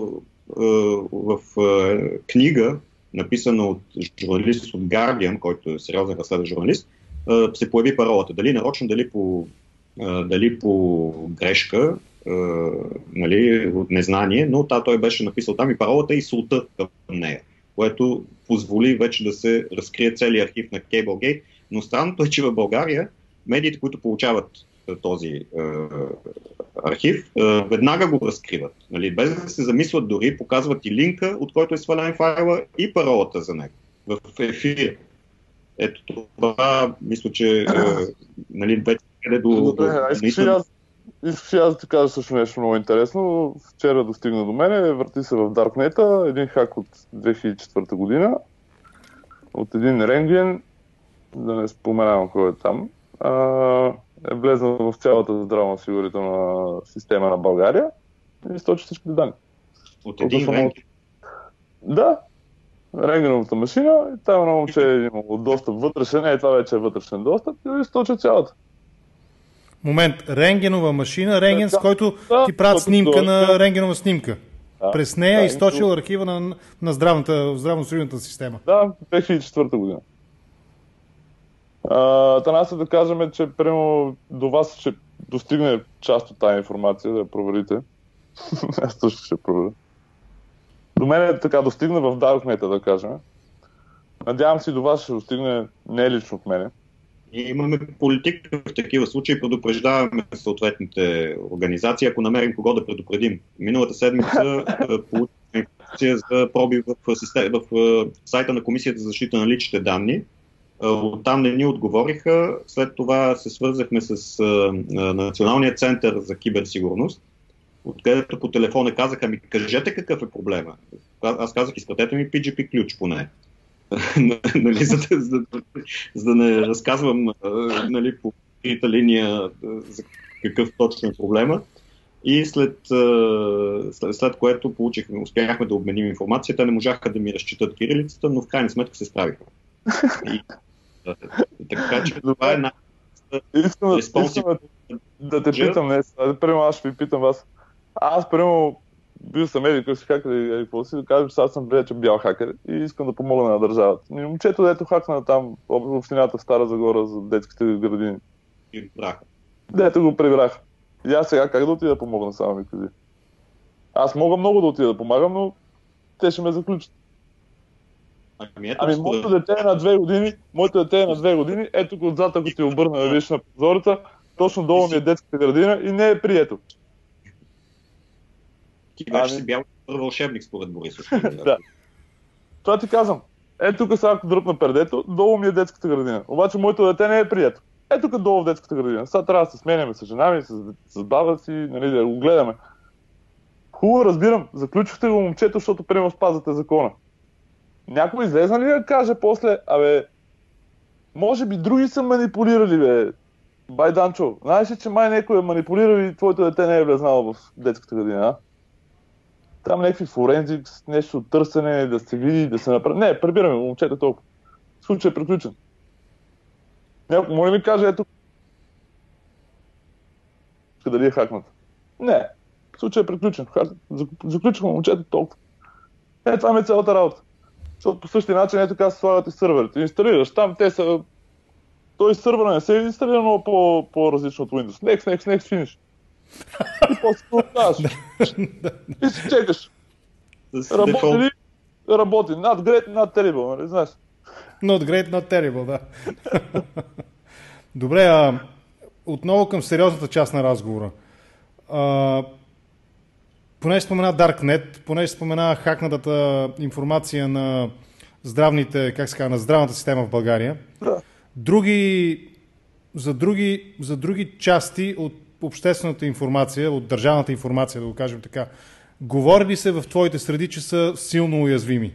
в книга, написана от журналист от Guardian, който е сериозен разследващ журналист, се появи паролата. Дали нарочно, дали по грешка, нали, от незнание, но той беше написал там и паролата и султа към нея, което позволи вече да се разкрие целият архив на Cablegate. Но странното е, че в България медиите, които получават този архив, веднага го разкриват. Нали? Без да се замислят дори, показват и линка, от който е свален файла и паролата за него в ефир. Ето това, мисля, че нали, вече е до... Искаш аз да ти кажа също нещо много интересно. Вчера достигна до мене, върти се в Даркнета, един хак от 2004 година, от един рентген, да не споменавам кой е там, е влезнал в цялата здравноосигурителна система на България и източи всички данни. От един рентген? Да, рентгеновата машина, и там едно момче е имало достъп вътрешен, това вече е вътрешен достъп и източи цялата. Момент, рентгенова машина, рентген, с който ти правят снимка на рентгенова снимка. През нея източил архива на здравноосигурителната система. Да, 2004 година. Танаса да кажем, че прямо до вас ще достигне част от тази информация, да я проверите. Аз също ще проверя. До мен така достигна в Darknet, да кажем. Надявам се до вас ще достигне не лично от мене. И имаме политика в такива случаи, предупреждаваме съответните организации, ако намерим кого да предупредим. Миналата седмица получихме информация за проби в сайта на Комисията за защита на личните данни. Оттам не ни отговориха. След това се свързахме с Националния център за киберсигурност, откъдето по телефона казаха ми, кажете какъв е проблема. Аз казах, изпратете ми PGP ключ поне. Нали, за да не разказвам нали, по открита линия за какъв точно е проблема. И след което успяхме да обменим информацията, не можаха да ми разчитат кирилицата, но в крайна сметка се справиха. Така че това е Искам да те питам днес. Аз ще ви питам вас. Аз, примерно, бил съм един хакер и какво си, да кажем, че аз съм вече бял хакер и искам да помогна на държавата. И момчето, дето хакна там в общината в Стара Загора за детските градини. И браха. Дето го прибраха. И аз сега как да отида да помогна, само ми кажи. Аз мога много да отида да помагам, но те ще ме заключат. Моето дете е на 2 години, ето го отзад, ако ти обърна да видиш на прозореца, точно долу ми е детската градина и не е прието. Ти беше си бял вълшебник, според Борисов. Да. Това ти казвам. Ето тук сега, ако дръпна пердето, долу ми е детската градина. Обаче моето дете не е прието. Ето тук долу в детската градина. Сега трябва да се сменяме с жена ми, с баба си, нали, да го гледаме. Хубаво, разбирам. Заключихте го момчето, защото прямо спазвате закона. Някой излезна ли да каже после, може би други са манипулирали, бе. Байданчо, знаеш ли, че май някой е манипулирал и твоето дете не е влезнало в детската градина, а? Там някакви форензик, нещо търсене, да се види, да се направи. Не, прибираме момчета толкова. Случай е приключен. Някой може да ми каже, ето дали е хакнат. Не, случай е приключен. Заключихме момчета толкова. Това ми е цялата работа. Защото по същия начин ето така се слагат и сървърите. Инсталираш там, те са... Той сървър не се инсталира много по-различно от Windows. Next, finish. И после го оставаш. И си чекаш. Работи ли? Работи. Not great, not terrible, нали знаеш? Not great, not terrible, да. Добре, отново към сериозната част на разговора. Понеже спомена Darknet, понеже спомена хакнатата информация на на здравната система в България, да. За други части от обществената информация, от държавната информация, да го кажем така, говори ли се в твоите среди, че са силно уязвими?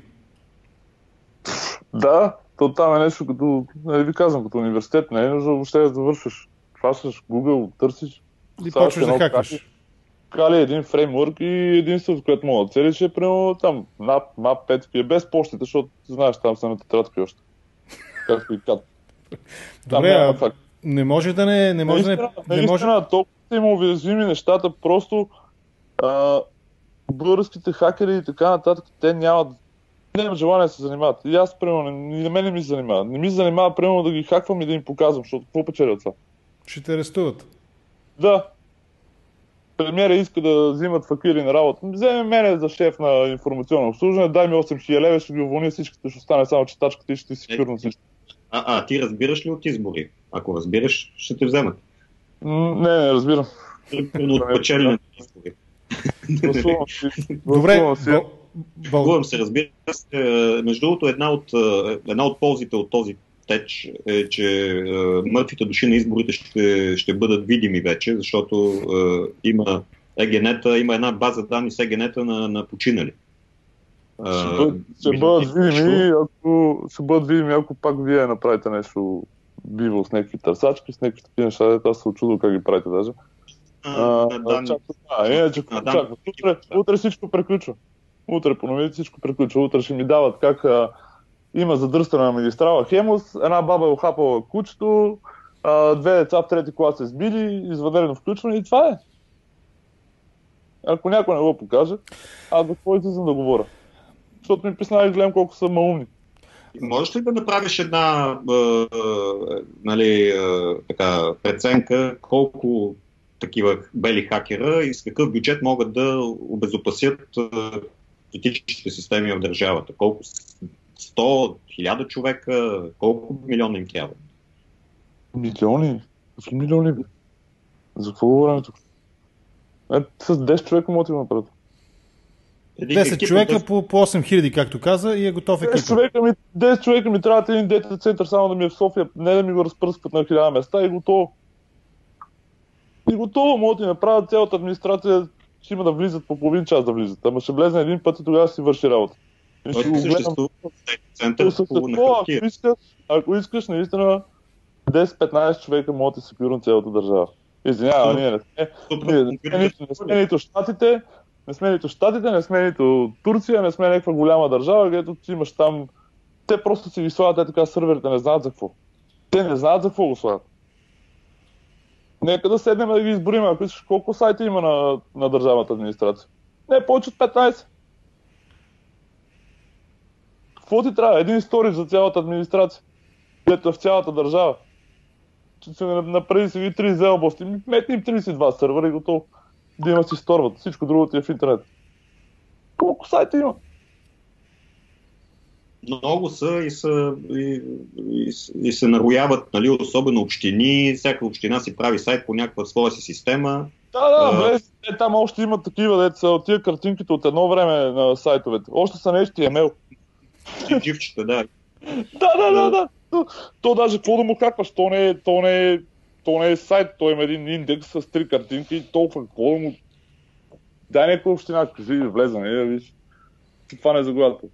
Да, то там е нещо като, не ви казвам, като университет, не е нужно въобще да завършваш. Хващаш Google, търсиш. И почваш да хакваш. Кали един фреймворк и единството, което мога да целиш е примерно там map 5 без почтите, защото знаеш, там са на тетрадки още. Както и кат. Добре, не може да не... Наистина, толкова има уязвими нещата, просто българските хакери и така нататък, те нямат желание да се занимават. И аз, примерно, на мен не ми се занимава. Не ми се занимава, примерно, да ги хаквам и да им показвам, защото какво печеля от това? Ще те арестуват. Да. Премиера иска да взимат факири на работа. Вземе мене за шеф на информационно обслужване, дай ми 8000 лева, ще ги уволня всичките, ще остане само читачката и ще ти си фирно всичко. Ти разбираш ли от избори? Ако разбираш, ще те вземат. Не, разбирам. Примерно от печелене на избори. Добре, Говорим се, разбира се. Между другото, една от ползите от този теч е, че мъртвите души на изборите ще бъдат видими вече, защото има една база данни с ЕГН-та на починали. Ще бъдат видими, ако пак вие направите нещо биво с някакви търсачки, с някакви такива неща, аз се очудвам как ги правите даже. Утре всичко приключва. Утре по новините всичко приключва. Утре ще ми дават как има задръстане на магистрала Хемус, една баба е охапала кучето, две деца в трети клас се сбили, извънредно включване и това е. Ако някой не го покаже, аз за какво излизам да говоря? Защото ми писна и гледам колко са маумни. Можеш ли да направиш една преценка колко такива бели хакера и с какъв бюджет могат да обезопасят критичните системи в държавата? Колко? 100, 1000 човека? Колко милиона им трябва? Милиони? Какви милиони? За какво говорим тук? С 10 човека могат да направят. 10 човека по 8000, както каза, и е готов екип. 10 човека ми трябва един дете център само да ми е в София, не да ми го разпръскват на 1000 места и готово. И готово, могат да направят цялата администрация, ще има да влизат по половин час да влизат. Ама ще влезе един път и тогава си върши работа. Ако искаш, наистина 10-15 човека могат да се секюрнат цялата държава. Извинявам, ние не сме нито Щатите, не сме нито Турция, не сме някаква голяма държава, където ти имаш там... Те просто си ги слагат, така сърверите не знаят за какво. Те не знаят за какво го слагат. Нека да седнем да ги изборим, ако искаш колко сайта има на държавната администрация. Не, повече от 15. Какво ти трябва? Един сторич за цялата администрация, където е в цялата държава. Че се направи си ви 30 области, метни им 32 сървъра и готово. Да има си сторват. Всичко друго ти е в интернет. Колко сайта има? Много са и се нарояват, нали, особено общини. Всяка община си прави сайт по някаква своя си система. Да, там още имат такива, деца от тия картинките от едно време на сайтовете. Още са не HTML. Живчета, да. Да. То даже какво да му хакваш? То не е сайт, той има един индекс с 3 картинки и толкова какво да му... Дай някаква община, кажи, влезе, не, виж. Това не е заглавието.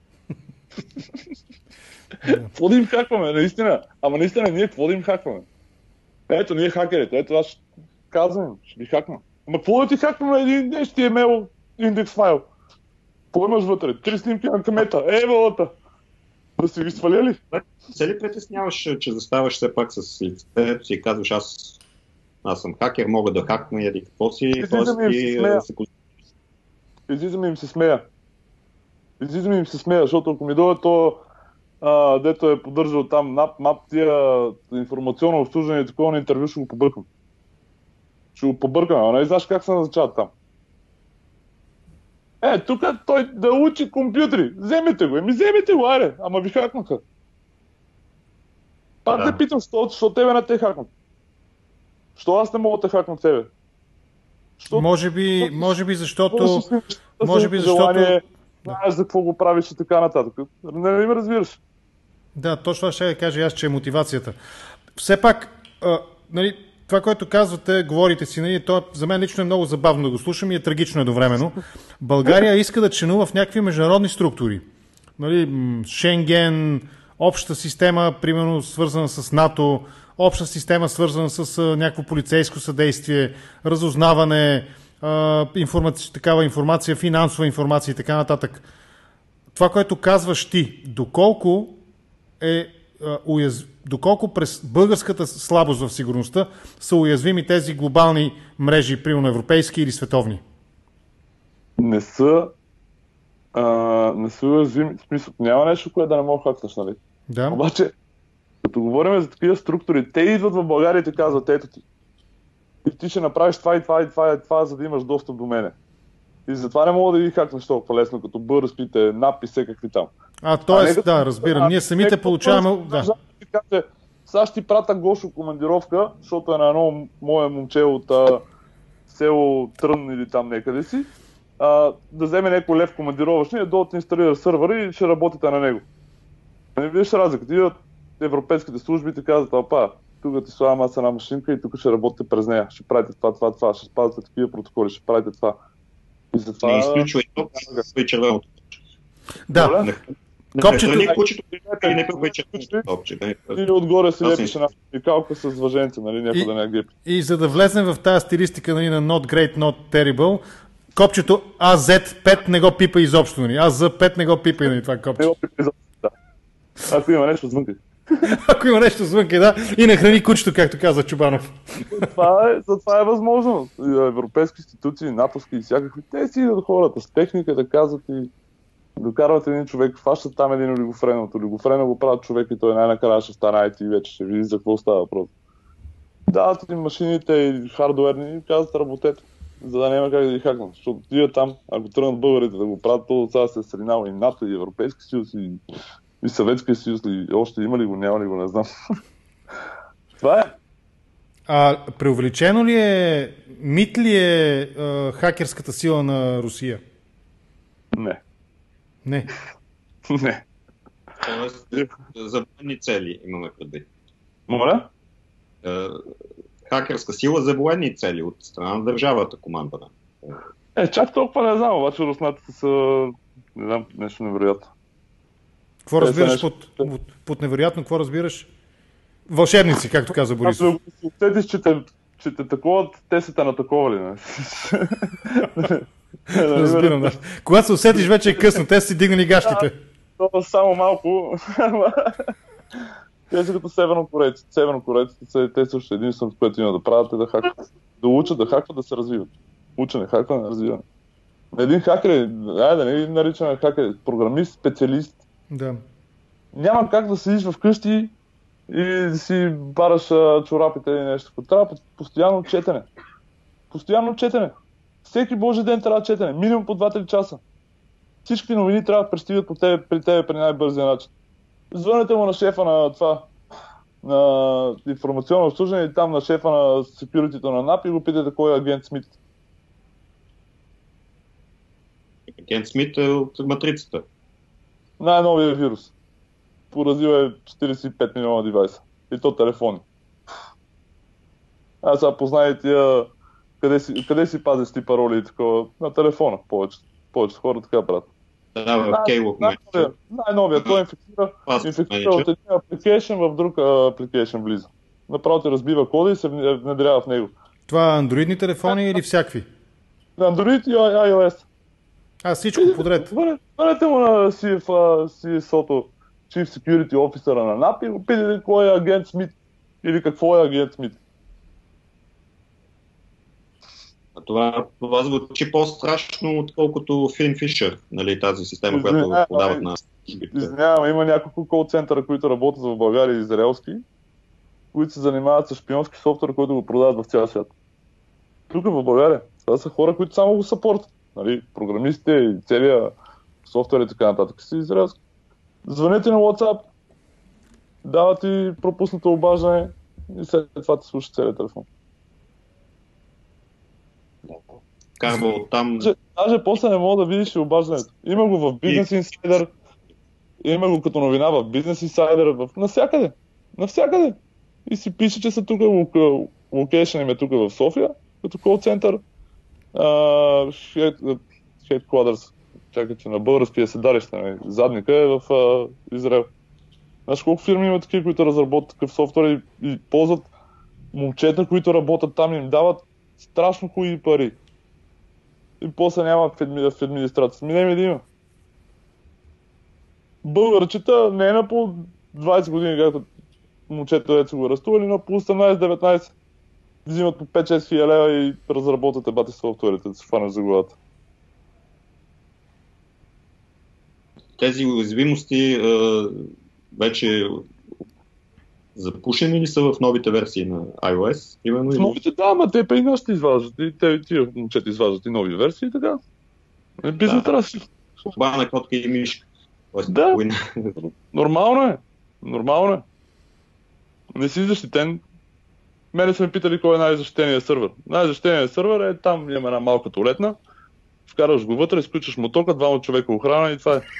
Какво да им хакваме, наистина? Ама наистина, ние какво да им хакваме? Ето, ние хакерите, ето аз казвам, ще ги хакна. Ама какво да ти хакваме един HTML индекс файл? Какво имаш вътре? 3 снимки на камета, вълата! Да си ги сваляли? Се ли притесняваш, че заставаш все пак с лицето си и казваш, аз съм хакер, мога да хакна и какво си, Излизаме им се смея. Защото ако ми дойде то, дето е поддържал там МАП, тия информационно обслужване и такова на интервю, ще го побъркам. А не знаеш как се назначават там. Тук той да учи компютри. Вземете го, айде. Ама ви хакнаха. Пак те питам, защо тебе не те хакнат? Що аз не мога да те хакна тебе? Може би защото... Знаеш за какво го правиш и така нататък. Не ме разбираш. Да, точно това ще я кажа аз, че е мотивацията. Все пак, нали, това, което казвате, говорите си, нали, то за мен лично е много забавно да го слушам и е трагично едновременно. България иска да членува в някакви международни структури. Нали, Шенген, обща система, примерно свързана с НАТО, обща система свързана с някакво полицейско съдействие, разузнаване, такава информация, финансова информация и така нататък. Това, което казваш ти, доколко през българската слабост в сигурността са уязвими тези глобални мрежи, примерно европейски или световни? Не са уязвими. В смисъл, няма нещо, което да не мога хакнеш, нали? Да. Обаче, като говорим за такива структури, те идват в България и те казват, ето ти. И ти ще направиш това, за да имаш достъп до мене. И затова не мога да ги хакнеш толкова лесно, като бързпите, написе, какви там. Разбирам. Ние самите получаваме... сега ще ти прата Гошо командировка, защото е на едно мое момче от село Трън или там някъде си, да вземе някой лев командировъчни, да инсталира сървъра и ще работите на него. Не виж разликата. Идват европейските служби и ти казват, тук ти слагам аз една машинка и тук ще работите през нея. Ще правите това, ще спазвате такива протоколи, ще правите това. И затова... Не изключва и то, и червеното. Да. Копчето не или отгоре си лепиш една пикалка с въженце, нали, някой да не гепи. И за да влезем в тази стилистика, нали, на not great, not terrible, копчето AZ5 не го пипа изобщо, нали? AZ5 не го пипа, нали, това копче. Не го пипа изобщо, да. Ако има нещо звънки. Ако има нещо звънки, да. И нахрани кучето, както каза Чубанов. Затова е възможно. Европейски институции, натовски и всякакви. Те си идват хората с техника да казват и докарват един човек, фащат там един олигофрен. От олигофрена го правят човек и той най-накрая ще стане IT и вече ще види за какво става въпрос. Дават им машините и хардуерни и казват работете, за да няма как да ги хакнат. Защото тия там, ако тръгнат българите да го правят, то сега се е сринал и НАТО, и Европейски съюз, и Съветския съюз, и още има ли го, няма ли го, не знам. Това е. Преувеличено ли е, мит ли е хакерската сила на Русия? Не. Не. Не. Тоест, за военни цели имаме предвид. Моля? Хакерска сила за военни цели от страна на държавата командана. Чак толкова не знам, обаче руснаците са, не знам, нещо невероятно. Какво разбираш под невероятно? Какво разбираш? Вълшебници, както каза Борисов. Ако се усетиш, че те таковат, те са те натаковали, не? Разбирам, да. Когато се усетиш, вече е късно. Те са си дигнали гащите. Това само малко. Те са като севернокорейци. Севернокорейците, те също единственото, което има да правят е да хакват. Да учат, да хакват, да се развиват. Учене, хакване, развиване. Един хакер, да не наричаме хакер, програмист, специалист. Да. Няма как да седиш вкъщи и да си бараш чорапите или нещо. Трябва постоянно четене. Постоянно четене. Всеки божи ден трябва четене. Минимум по 2-3 часа. Всички новини трябва да пристигат при тебе при най-бързия начин. Звъните му на шефа на това, на информационно обслужване и там на шефа на секюритито на НАП и го питате кой е агент Смит. Агент Смит е от матрицата. Най-новия вирус. Поразил е 45 милиона девайса. И то телефони. Аз сега познай тия къде си пазиш ти пароли и такова? На телефона. Повече хора така правят. Да, в Keylog Manager. Най-новия. Той инфектира от един апликейшн в друг апликейшн влиза. Направо те разбива кода и се внедрява в него. Това андроидни телефони или всякакви? Android и iOS. Всичко подред. Върнете му на CSO-то, Chief Security Officer на НАП и го питайте кой е агент Смит или какво е агент Смит. Това звучи по-страшно, отколкото Фин Фишер, нали, тази система, която подават на... Извинявам, има няколко кол-центъра, които работят в България и израелски, които се занимават с шпионски софтуер, който го продават в цял свят. Тук в България. Това са хора, които само го съпортят. Нали, програмистите и целият софтуер и така нататък си израелски. Звъните на WhatsApp, дават ти пропуснато обаждане и след това ти слуша целият телефон. Карва оттам... Даже после не мога да видиш и обаждането. Има го в Business Insider, има го като новина в Business Insider, навсякъде. И си пише, че са тук, локейшън им е тук в София, като call-център, headquarters, чакайте на българския седалище, задника е в Израел. Знаеш колко фирми има такива, които разработват такъв софтуер и ползват момчета, които работят там и им дават страшно хубави пари. И после няма в администрацията. Не да има. Българчета не е на по 20 години, както момчета вече го арестували, но по 18-19 взимат по 5-6 хиляди лева и разработват бати софтуерите, да се хванеш за главата. Тези уязвимости вече запушени ли са в новите версии на iOS? Именно, в новите, да, ама те и нашите изваждат. И тия момчета изваждат и нови версии и така. Бизнес трябва. Бана, котка и мишка. Да, нормално е. не си защитен. Мене са ме питали кой е най-защитеният сървър. Най-защитеният сървър е там, има една малка туалетна, вкараш го вътре, изключиш мотока, двама човека охрана и това е.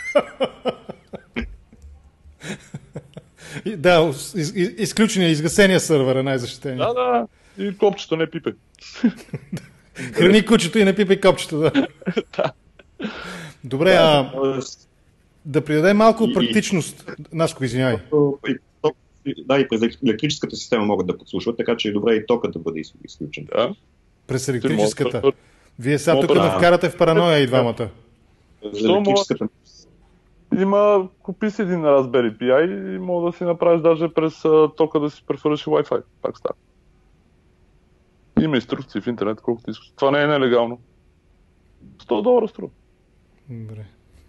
Да, изключения, изгасения сървър е най-защитения. Да, и копчето не пипе. Храни кучето и не пипай копчето, да. Добре, да придадем малко практичност. Наско, извинявай. Да, и през електрическата система могат да подслушват, така че е добре и токът да бъде изключен. Да. През електрическата. Вие сега тук да вкарате в параноя и двамата. За електрическата. Купи си един Raspberry Pi и мога да си направиш даже през тока да си прехвърляш и Wi-Fi. Пак става. Има инструкции в интернет, колкото искаш. Това не е нелегално. $100 струва. Добре.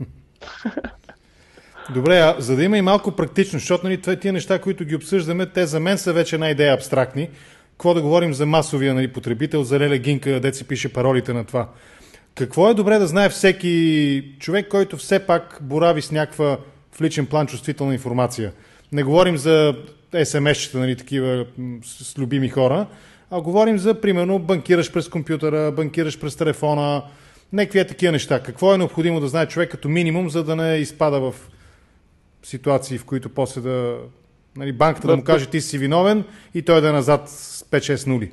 Добре, за да има и малко практично, защото нали, тия неща, които ги обсъждаме, те за мен са вече една идея абстрактни. Какво да говорим за масовия нали, потребител, за леле гинка, дет си пише паролите на това. Какво е добре да знае всеки човек, който все пак борави с някаква в личен план чувствителна информация? Не говорим за SMS-чета, нали, такива с любими хора, а говорим за, примерно, банкираш през компютъра, банкираш през телефона, някакви такива неща. Какво е необходимо да знае човек като минимум, за да не изпада в ситуации, в които после нали, банката да му каже ти си виновен и той да е назад с 5-6 нули?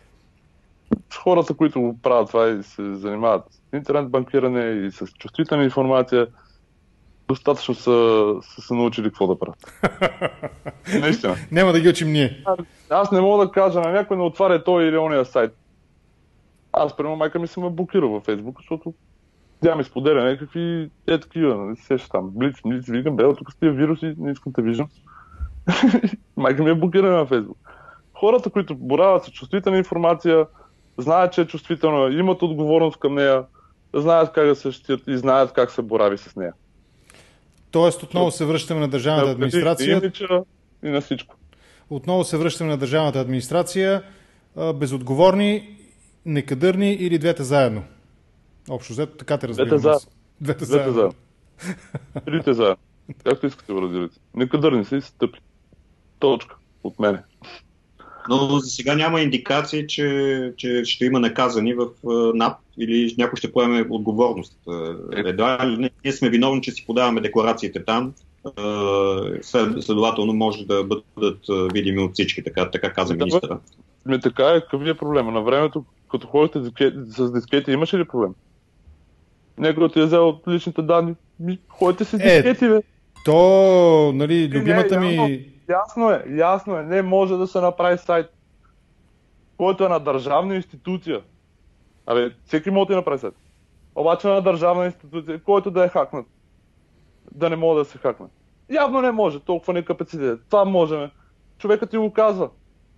Хората, които го правят това и се занимават с интернет банкиране и с чувствителна информация, достатъчно са се научили какво да правят. Наистина. Няма да ги учим ние. Аз не мога да кажа на някой да отваря той или ония сайт. Аз, примерно, майка ми се ме блокира във Фейсбук, защото тя ми споделя някакви такива, нали, сеща там, блиц, викам, тук с тия вируси, не искам да виждам. Майка ми е блокирана на Фейсбук. Хората, които борават с чувствителна информация, знаят, че е чувствителна, имат отговорност към нея, знаят как да се защитят и знаят как се борави с нея. Тоест, отново се връщаме на държавната администрация. И на всичко. Отново се връщаме на държавната администрация, безотговорни, некадърни или двете заедно? Общо взето, така те разбирам. Двете заедно. Трите заедно. Както искате го разбирате. Некадърни са и стъпи. Точка. От мене. Но за сега няма индикации, че ще има наказани в НАП или някой ще поеме отговорност. Едва ли ние сме виновни, че си подаваме декларациите там. Следователно може да бъдат видими от всички, така каза министъра. Така е, какъв е проблема? На времето, като ходите с дискети, имаше ли проблем? Някой ти е взел от личните данни. Ходите с дискети, бе. То, нали, любимата ми... Ясно е. Не може да се направи сайт, който е на държавна институция. Всеки може да направи сайт. Обаче на държавна институция, който да е хакнат. Да не може да се хакне. Явно не може, толкова не капацитет. Това можем. Човекът ти го казва.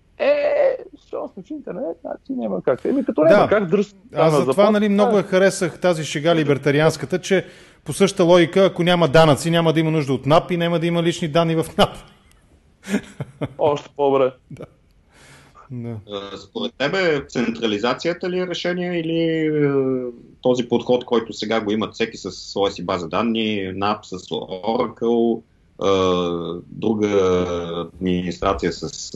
Що сме в интернет, значи няма как. Като няма как дръж. Аз затова нали, много харесах тази шега либертарианската, че по същата логика, ако няма данъци, няма да има нужда от НАП и няма да има лични данни в НАП. Още по-добре. Да. Според тебе централизацията ли е решение или този подход, който сега го имат всеки с своя си база данни, НАП с Oracle, друга администрация с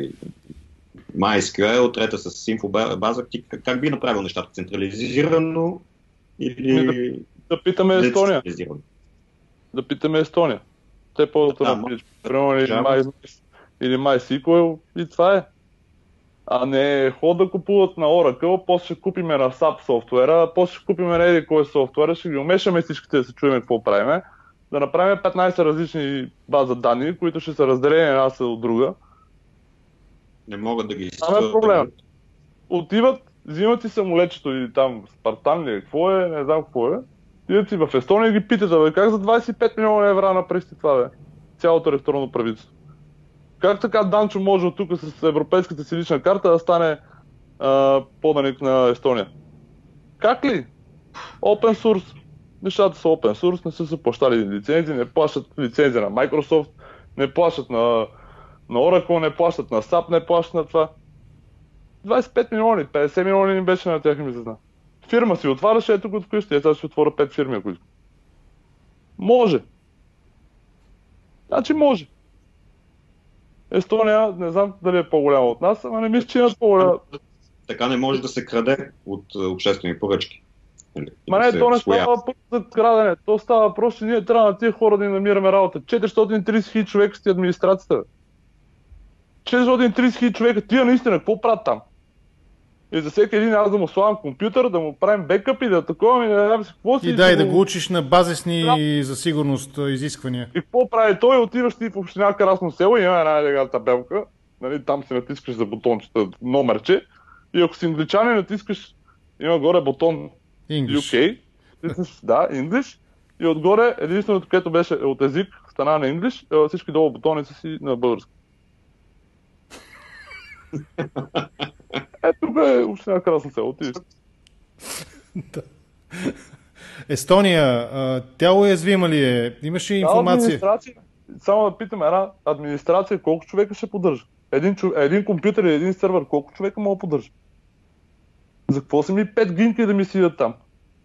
MySQL, трета с инфобаза, как би направил нещата? Централизирано или да питаме Естония. Да питаме Естония. Те по-добре или MySQL и това е. А не ход да купуват на Oracle, после ще купиме на SAP софтуера, после ще купиме на еди кой софтуера, ще ги умешаме всичките да се чуем какво правиме, да направим 15 различни база данни, които ще са разделени една от друга. Не могат да ги използват. Проблем. Отиват, взимат си самолетчето и там Спартан ли, какво е, не знам какво е. Идат си в Естония и ги питат, как за 25 милиона евро направихте това, бе? Цялото електронно правителство. Как така Данчо може от тук с европейската си лична карта да стане поданик на Естония? Как ли? Open source. Нещата са open source, не са се плащали лицензии, не плащат лицензия на Microsoft, не плащат на Oracle, не плащат на SAP, не плащат на това. 25 милиони, 50 милиони ни беше на тях, ми се знае. Фирма си отваряше, ето го вкъщи, сега ще отворя 5 фирми, ако искам. Може. Значи може. Естония, не знам дали е по-голяма от нас, ама не мисля, че имат по-голяма. Така не може да се краде от обществени поръчки. Ма не, то не става въпрос за крадене. То става въпрос, че ние трябва на тия хора да им намираме работа. 430 хиляди човека сте администрацията. 430 хиляди човека, тия наистина, какво правят там? И за всеки един аз да му слагам компютър, да му правим бекъп и да такова, и да знам си какво си. И да го учиш на базисни за сигурност изисквания. И какво прави той? Отиваш ти в община Красно село и има една табелка, нали, там си натискаш за бутончета номерче и ако си англичанин натискаш, има горе бутон UK, да, English, и отгоре единственото, което беше от език, стана на English, всички долу бутони са си на български. Ето бе, община Красно село, отидеш. Естония, тя уязвима ли е? Имаш ли информация? Само да питаме, една администрация колко човека ще поддържа? Един компютър или един сервер, колко човека мога да поддържа? За какво са ми 5 гинки да ми сидят там?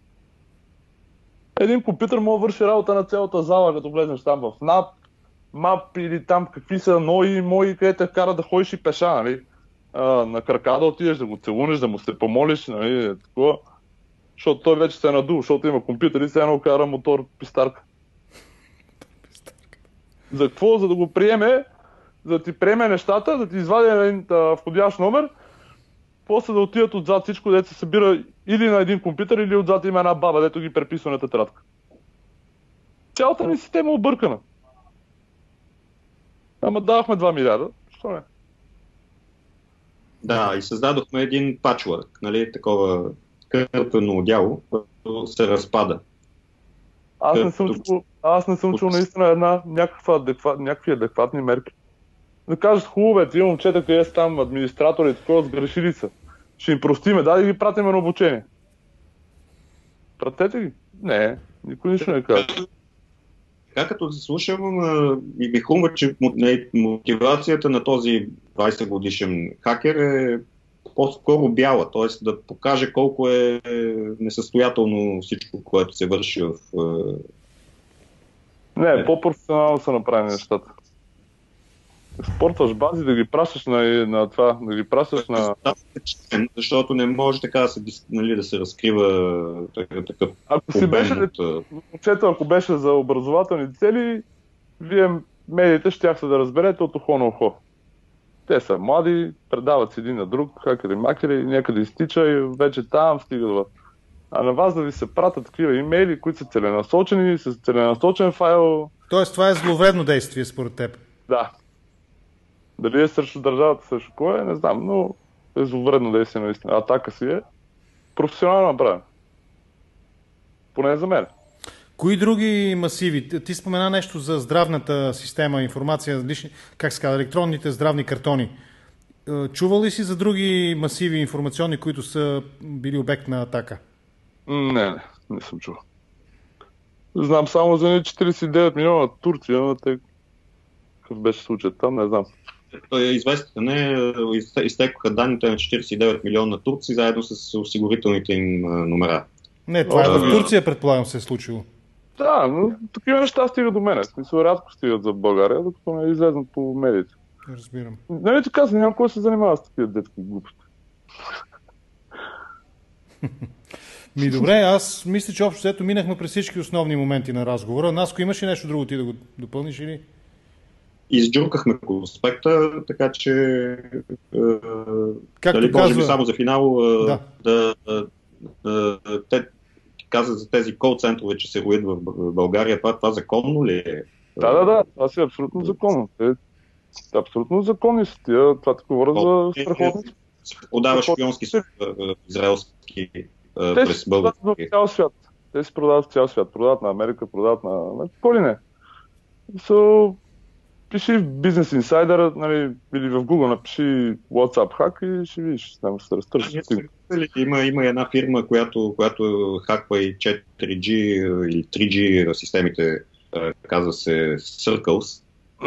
Един компютър мога да върши работа на цялата зала, като влезеш там в NAP, MAP или там какви са нои, мои, където те кара да ходиш и пеша, нали? На крака да отидеш, да го целунеш, да му се помолиш, нали, такова. Защото той вече се е надул, защото има компютър и се едно кара мотор пистарка. За какво? За да го приеме, за да ти приеме нещата, да ти извади един входящ номер, после да отидат отзад всичко, дето се събира или на един компютър, или отзад има една баба, дето ги преписва на тетрадка. Цялата ни система е объркана. Ама давахме 2 милиарда, що не? Да, и създадохме един пачворк, нали, такова кърпено одяло, което се разпада. Аз не съм чул наистина някакви адекватни мерки. Да кажеш, хубаво бе, тия момчета, къде са там администратори и такова, сгрешили са. Ще им простиме, да ги пратиме на обучение. Пратете ги? Не, никой нищо не казва. Така като се слушам, ми хрумва, че мотивацията на този 20 годишен хакер е по-скоро бяла, т.е. да покаже колко е несъстоятелно всичко, което се върши в... Не, по-професионално са направени нещата. Спортваш бази, да ги пращаш на това, да ги пращаш на... Защото не може така да се разкрива такъв ако беше за образователни цели, вие медиите щяхте да разберете от ухо на ухо. Те са млади, предават си един на друг, хакери-макери, някъде изтича и вече там стига до вас. А на вас да ви се пратят такива имейли, които са целенасочени, с целенасочен файл. Тоест това е зловредно действие според теб? Да. Дали е срещу държавата, срещу кое, не знам, но е зловредно действие наистина. Атака си е професионално направена. Поне за мен. Кои други масиви? Ти спомена нещо за здравната система, информация, как се казва, електронните здравни картони. Чувал ли си за други масиви информационни, които са били обект на атака? Не съм чувал. Знам само за 49 милиона Турция, но какъв беше случай там, не знам. Той е известен, изтекоха данните на 49 милиона турци, заедно с осигурителните им номера. Не, това в Турция, предполагам, се е случило. Да, но такива неща стигат до мене. В смисъл, рядко стигат за България, докато не излезнат по медиите. Разбирам. Нали ти казвам, няма кой се занимава с такива детски глупости. Добре, аз мисля, че общо взето минахме през всички основни моменти на разговора. Наско, имаш ли нещо друго ти да го допълниш или? Изджуркахме конспекта, така че както може би само за финал те каза за тези кол-центрове, че се роят в България. Това законно ли е? Да, това си е абсолютно законно. Абсолютно законни са тия. Това те говоря за страхотни. Продава шпионски израелски през български. Те се продават в цял свят. Продават на Америка, продават на какво ли не. Пиши в Business Insider, нали, или в Google напиши WhatsApp hack и ще видиш, там се разтърси. Има една фирма, която хаква и 4G или 3G системите, казва се Circles.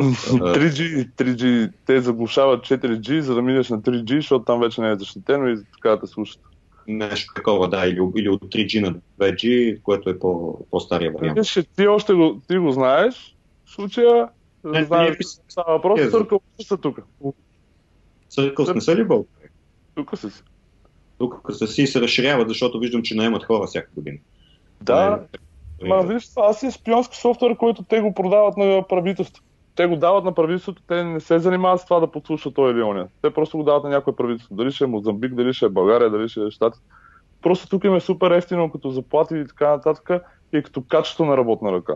3G, те заглушават 4G, за да минеш на 3G, защото там вече не е защитено и така да те слушат. Нещо такова, да, или от 3G на 2G, което е по-стария вариант. Ти го знаеш, в случая Не, знаеш, става въпрос, Circle са тук. Circle не са ли България? Тук са си. Тук са си и се разширяват, защото виждам, че наемат хора всяка година. Да, виж, аз е шпионски софтуер, който те го продават на правителството. Те го дават на правителството, те не се занимават с това да подслушат той или ония. Те просто го дават на някое правителство. Дали ще е Мозамбик, дали ще е България, дали ще е Щати. Просто тук им е супер ефтино като заплати и така нататък и като качество на работна ръка.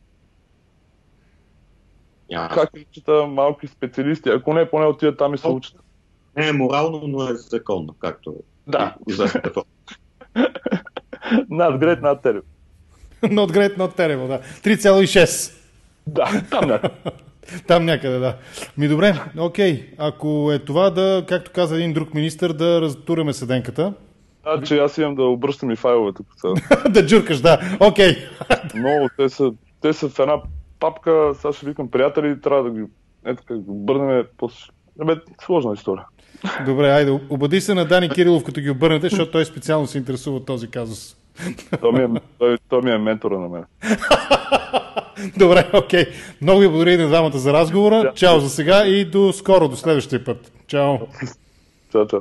Хакерчета, малки специалисти, ако не, поне отидат там и се учат. Не е морално, но е законно, както да. Известната форма. Надгрейд над Теребо. Надгрейд над Теребо, да. 3,6. Да, там някъде. Там някъде, да. Добре, окей. Ако е това да, както каза един друг министър, да разтуряме седенката. Че аз имам да обръщам и файловете. Да джуркаш, да. Окей. Но те са в една папка, сега ще викам приятели, трябва да ги обърнем после. Сложна история. Добре, айде, обади се на Дани Кирилов, като ги обърнете, защото той специално се интересува от този казус. Той ми е ментора на мен. Добре, окей. Много ви благодаря и на двамата за разговора. Чао за сега и до скоро, до следващия път. Чао. Чао.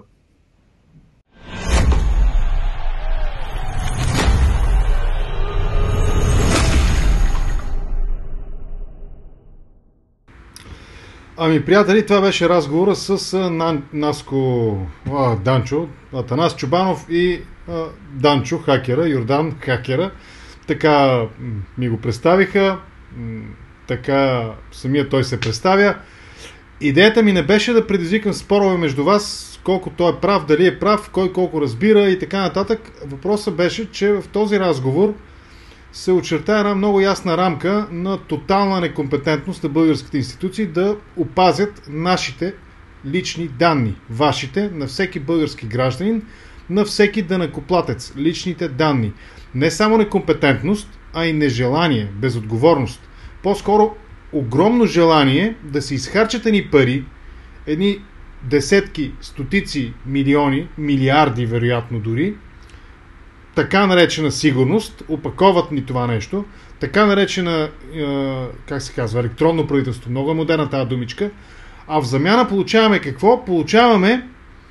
Приятели, това беше разговора с Наско Данчо, Атанас Чубанов и Данчо, хакера, Йордан, хакера. Така ми го представиха, така самия той се представя. Идеята ми не беше да предизвикам спорове между вас, колко той е прав, дали е прав, кой колко разбира и така нататък. Въпросът беше, че в този разговор се очерта една много ясна рамка на тотална некомпетентност на българските институции да опазят нашите лични данни, вашите, на всеки български гражданин, на всеки данъкоплатец, личните данни. Не само некомпетентност, а и нежелание, безотговорност. По-скоро огромно желание да се изхарчат едни пари, едни десетки, стотици милиони, милиарди вероятно дори, така наречена сигурност, опаковат ни това нещо, така наречена, как се казва, електронно правителство, много е модерна тази думичка, а в замяна получаваме какво? Получаваме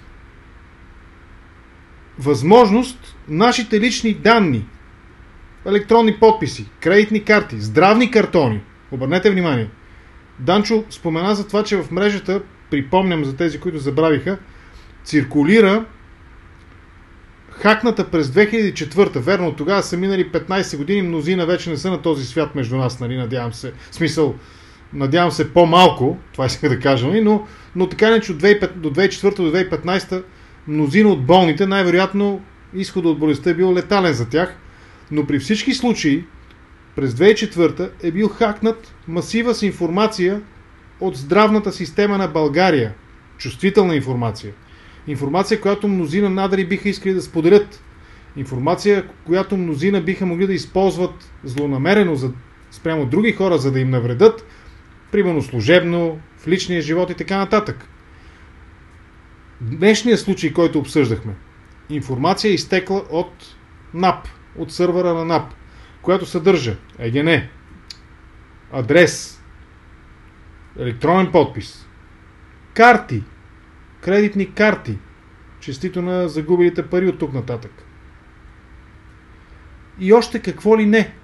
възможност нашите лични данни, електронни подписи, кредитни карти, здравни картони, обърнете внимание. Данчо спомена за това, че в мрежата, припомням за тези, които забравиха, циркулира хакната през 2004. Верно, от тогава са минали 15 години, мнозина вече не са на този свят между нас, нали, надявам се. В смисъл, надявам се по-малко, това исках да кажа, но така не, че от 2004 до 2015 мнозина от болните, най-вероятно изходът от болестта е бил летален за тях, но при всички случаи през 2004 е бил хакнат масива с информация от здравната система на България. Чувствителна информация. Информация, която мнозина надали биха искали да споделят. Информация, която мнозина биха могли да използват злонамерено спрямо други хора, за да им навредят, примерно служебно, в личния живот и така нататък. Днешният случай, който обсъждахме, информация е изтекла от НАП, от сървъра на НАП, която съдържа ЕГН, адрес, електронен подпис, карти, кредитни карти, честито на загубилите пари от тук нататък. И още какво ли не.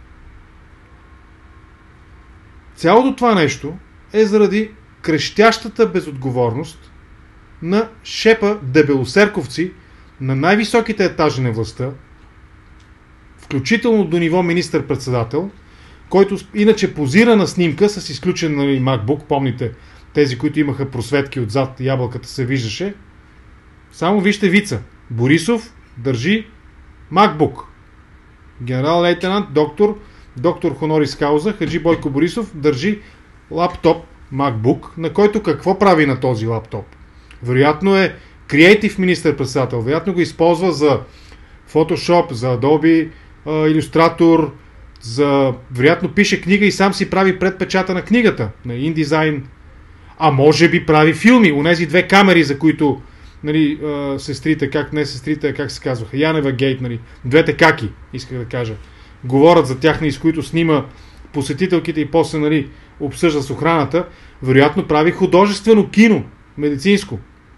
Цялото това нещо е заради крещящата безотговорност на шепа дебелосерковци на най-високите етажи на властта, включително до ниво министър-председател, който иначе позира на снимка с изключен MacBook, помните, тези, които имаха просветки отзад, ябълката се виждаше. Само вижте вица. Борисов държи MacBook. Генерал-лейтенант, доктор Хонорис Кауза, Хаджи Бойко Борисов държи лаптоп MacBook, на който какво прави на този лаптоп? Вероятно е креатив министър-председател. Вероятно го използва за Photoshop, за Adobe Illustrator, вероятно пише книга и сам си прави предпечата на книгата, на InDesign. А може би прави филми, онези две камери, за които, нали, сестрите, как се казваха, Янева Гейт, нали, двете каки, исках да кажа, говорят за тях, с които снима посетителките и после, нали, обсъжда с охраната, вероятно прави художествено кино, медицинско.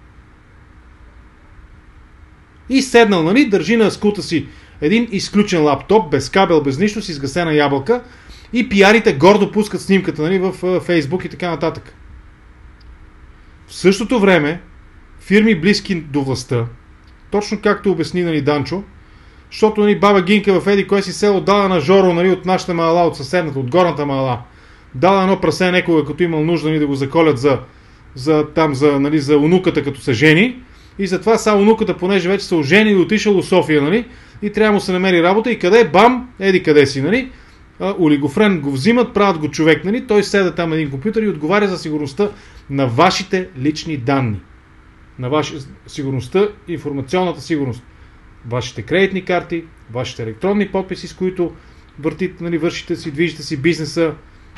И седнал, нали, държи на скута си един изключен лаптоп, без кабел, без нищо, с изгасена ябълка и пиарите гордо пускат снимката, нали, в Фейсбук и така нататък. В същото време, фирми близки до властта, точно както обясни, нали, Данчо, защото, нали, баба Гинка в еди кое си село дала на Жоро, нали, от нашата мала, от съседната, от горната мала. Дала едно прасе некога, като имал нужда, нали, да го заколят за унуката, като се жени. И затова само унуката, понеже вече се ожени и отишъл до София, нали, и трябва му се намери работа. И къде? Бам! Еди къде си, нали? Олигофрен го взимат, правят го човек, нали? Той седа там на един компютър и отговаря за сигурността на вашите лични данни. На сигурността, информационната сигурност. Вашите кредитни карти, вашите електронни подписи, с които въртите, нали, вършите си, движите си бизнеса,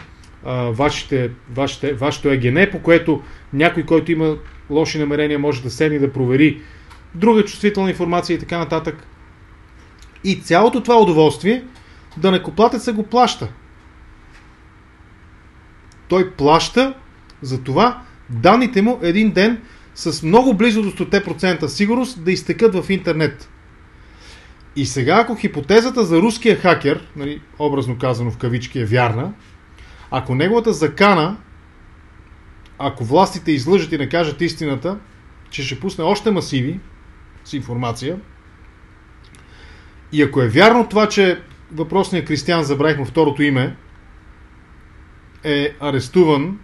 вашето ЕГН, по което някой, който има лоши намерения, може да седне да провери друга чувствителна информация и така нататък. И цялото това удоволствие данъкоплатеца го плаща. Той плаща за това данните му един ден с много близо до 100% сигурност да изтекат в интернет. И сега, ако хипотезата за руския хакер, нали, образно казано в кавички, е вярна, ако неговата закана, ако властите излъжат и не кажат истината, че ще пусне още масиви с информация, и ако е вярно това, че въпросният Кристиан, забравих му второто име, е арестуван,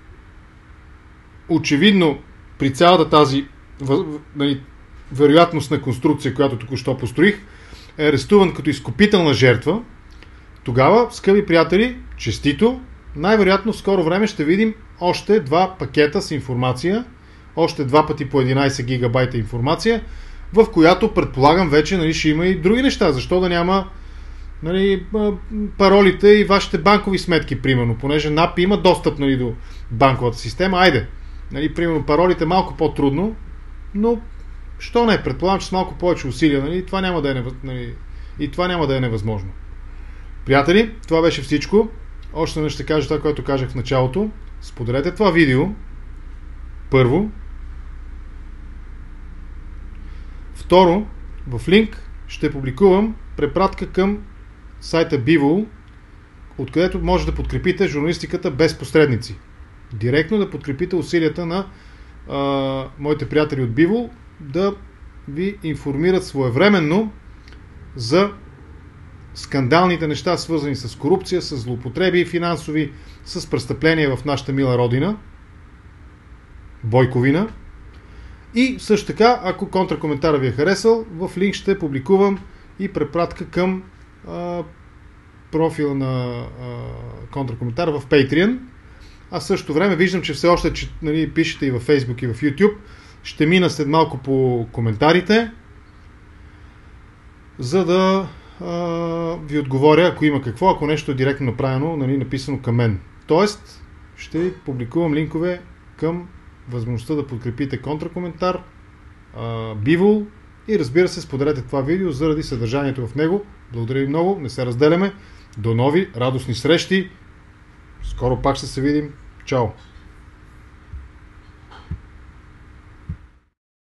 очевидно при цялата тази вероятностна конструкция, която току-що построих, е арестуван като изкупителна жертва, тогава, скъпи приятели, честито, най-вероятно в скоро време ще видим още 2 пакета с информация, още 2 пъти по 11 гигабайта информация, в която предполагам вече, нали, ще има и други неща. Защо да няма, нали, паролите и вашите банкови сметки, примерно, понеже НАП има достъп, нали, до банковата система. Айде, нали, примерно паролите малко по-трудно, но що не, предполагам, че с малко повече усилия, нали, това няма да е невъзможно. Приятели, това беше всичко. Още не ще кажа това, което казах в началото. Споделете това видео. Първо. Второ, в линк ще публикувам препратка към сайта Bivol, откъдето може да подкрепите журналистиката без посредници. Директно да подкрепите усилията на моите приятели от Bivol да ви информират своевременно за скандалните неща, свързани с корупция, с злоупотреби финансови, с престъпления в нашата мила родина, Бойковина. И също така, ако контракоментара ви е харесал, в линк ще публикувам и препратка към профила на контракоментара в Patreon. А също време виждам, че все още, нали, пишете и във Facebook и в YouTube. Ще мина след малко по коментарите, за да ви отговоря, ако има какво, ако нещо е директно направено, нали, написано към мен. Тоест, ще ви публикувам линкове към възможността да подкрепите контракоментар, Bivol и, разбира се, споделете това видео заради съдържанието в него. Благодаря ви много, не се разделяме. До нови радостни срещи. Скоро пак ще се видим. Чао!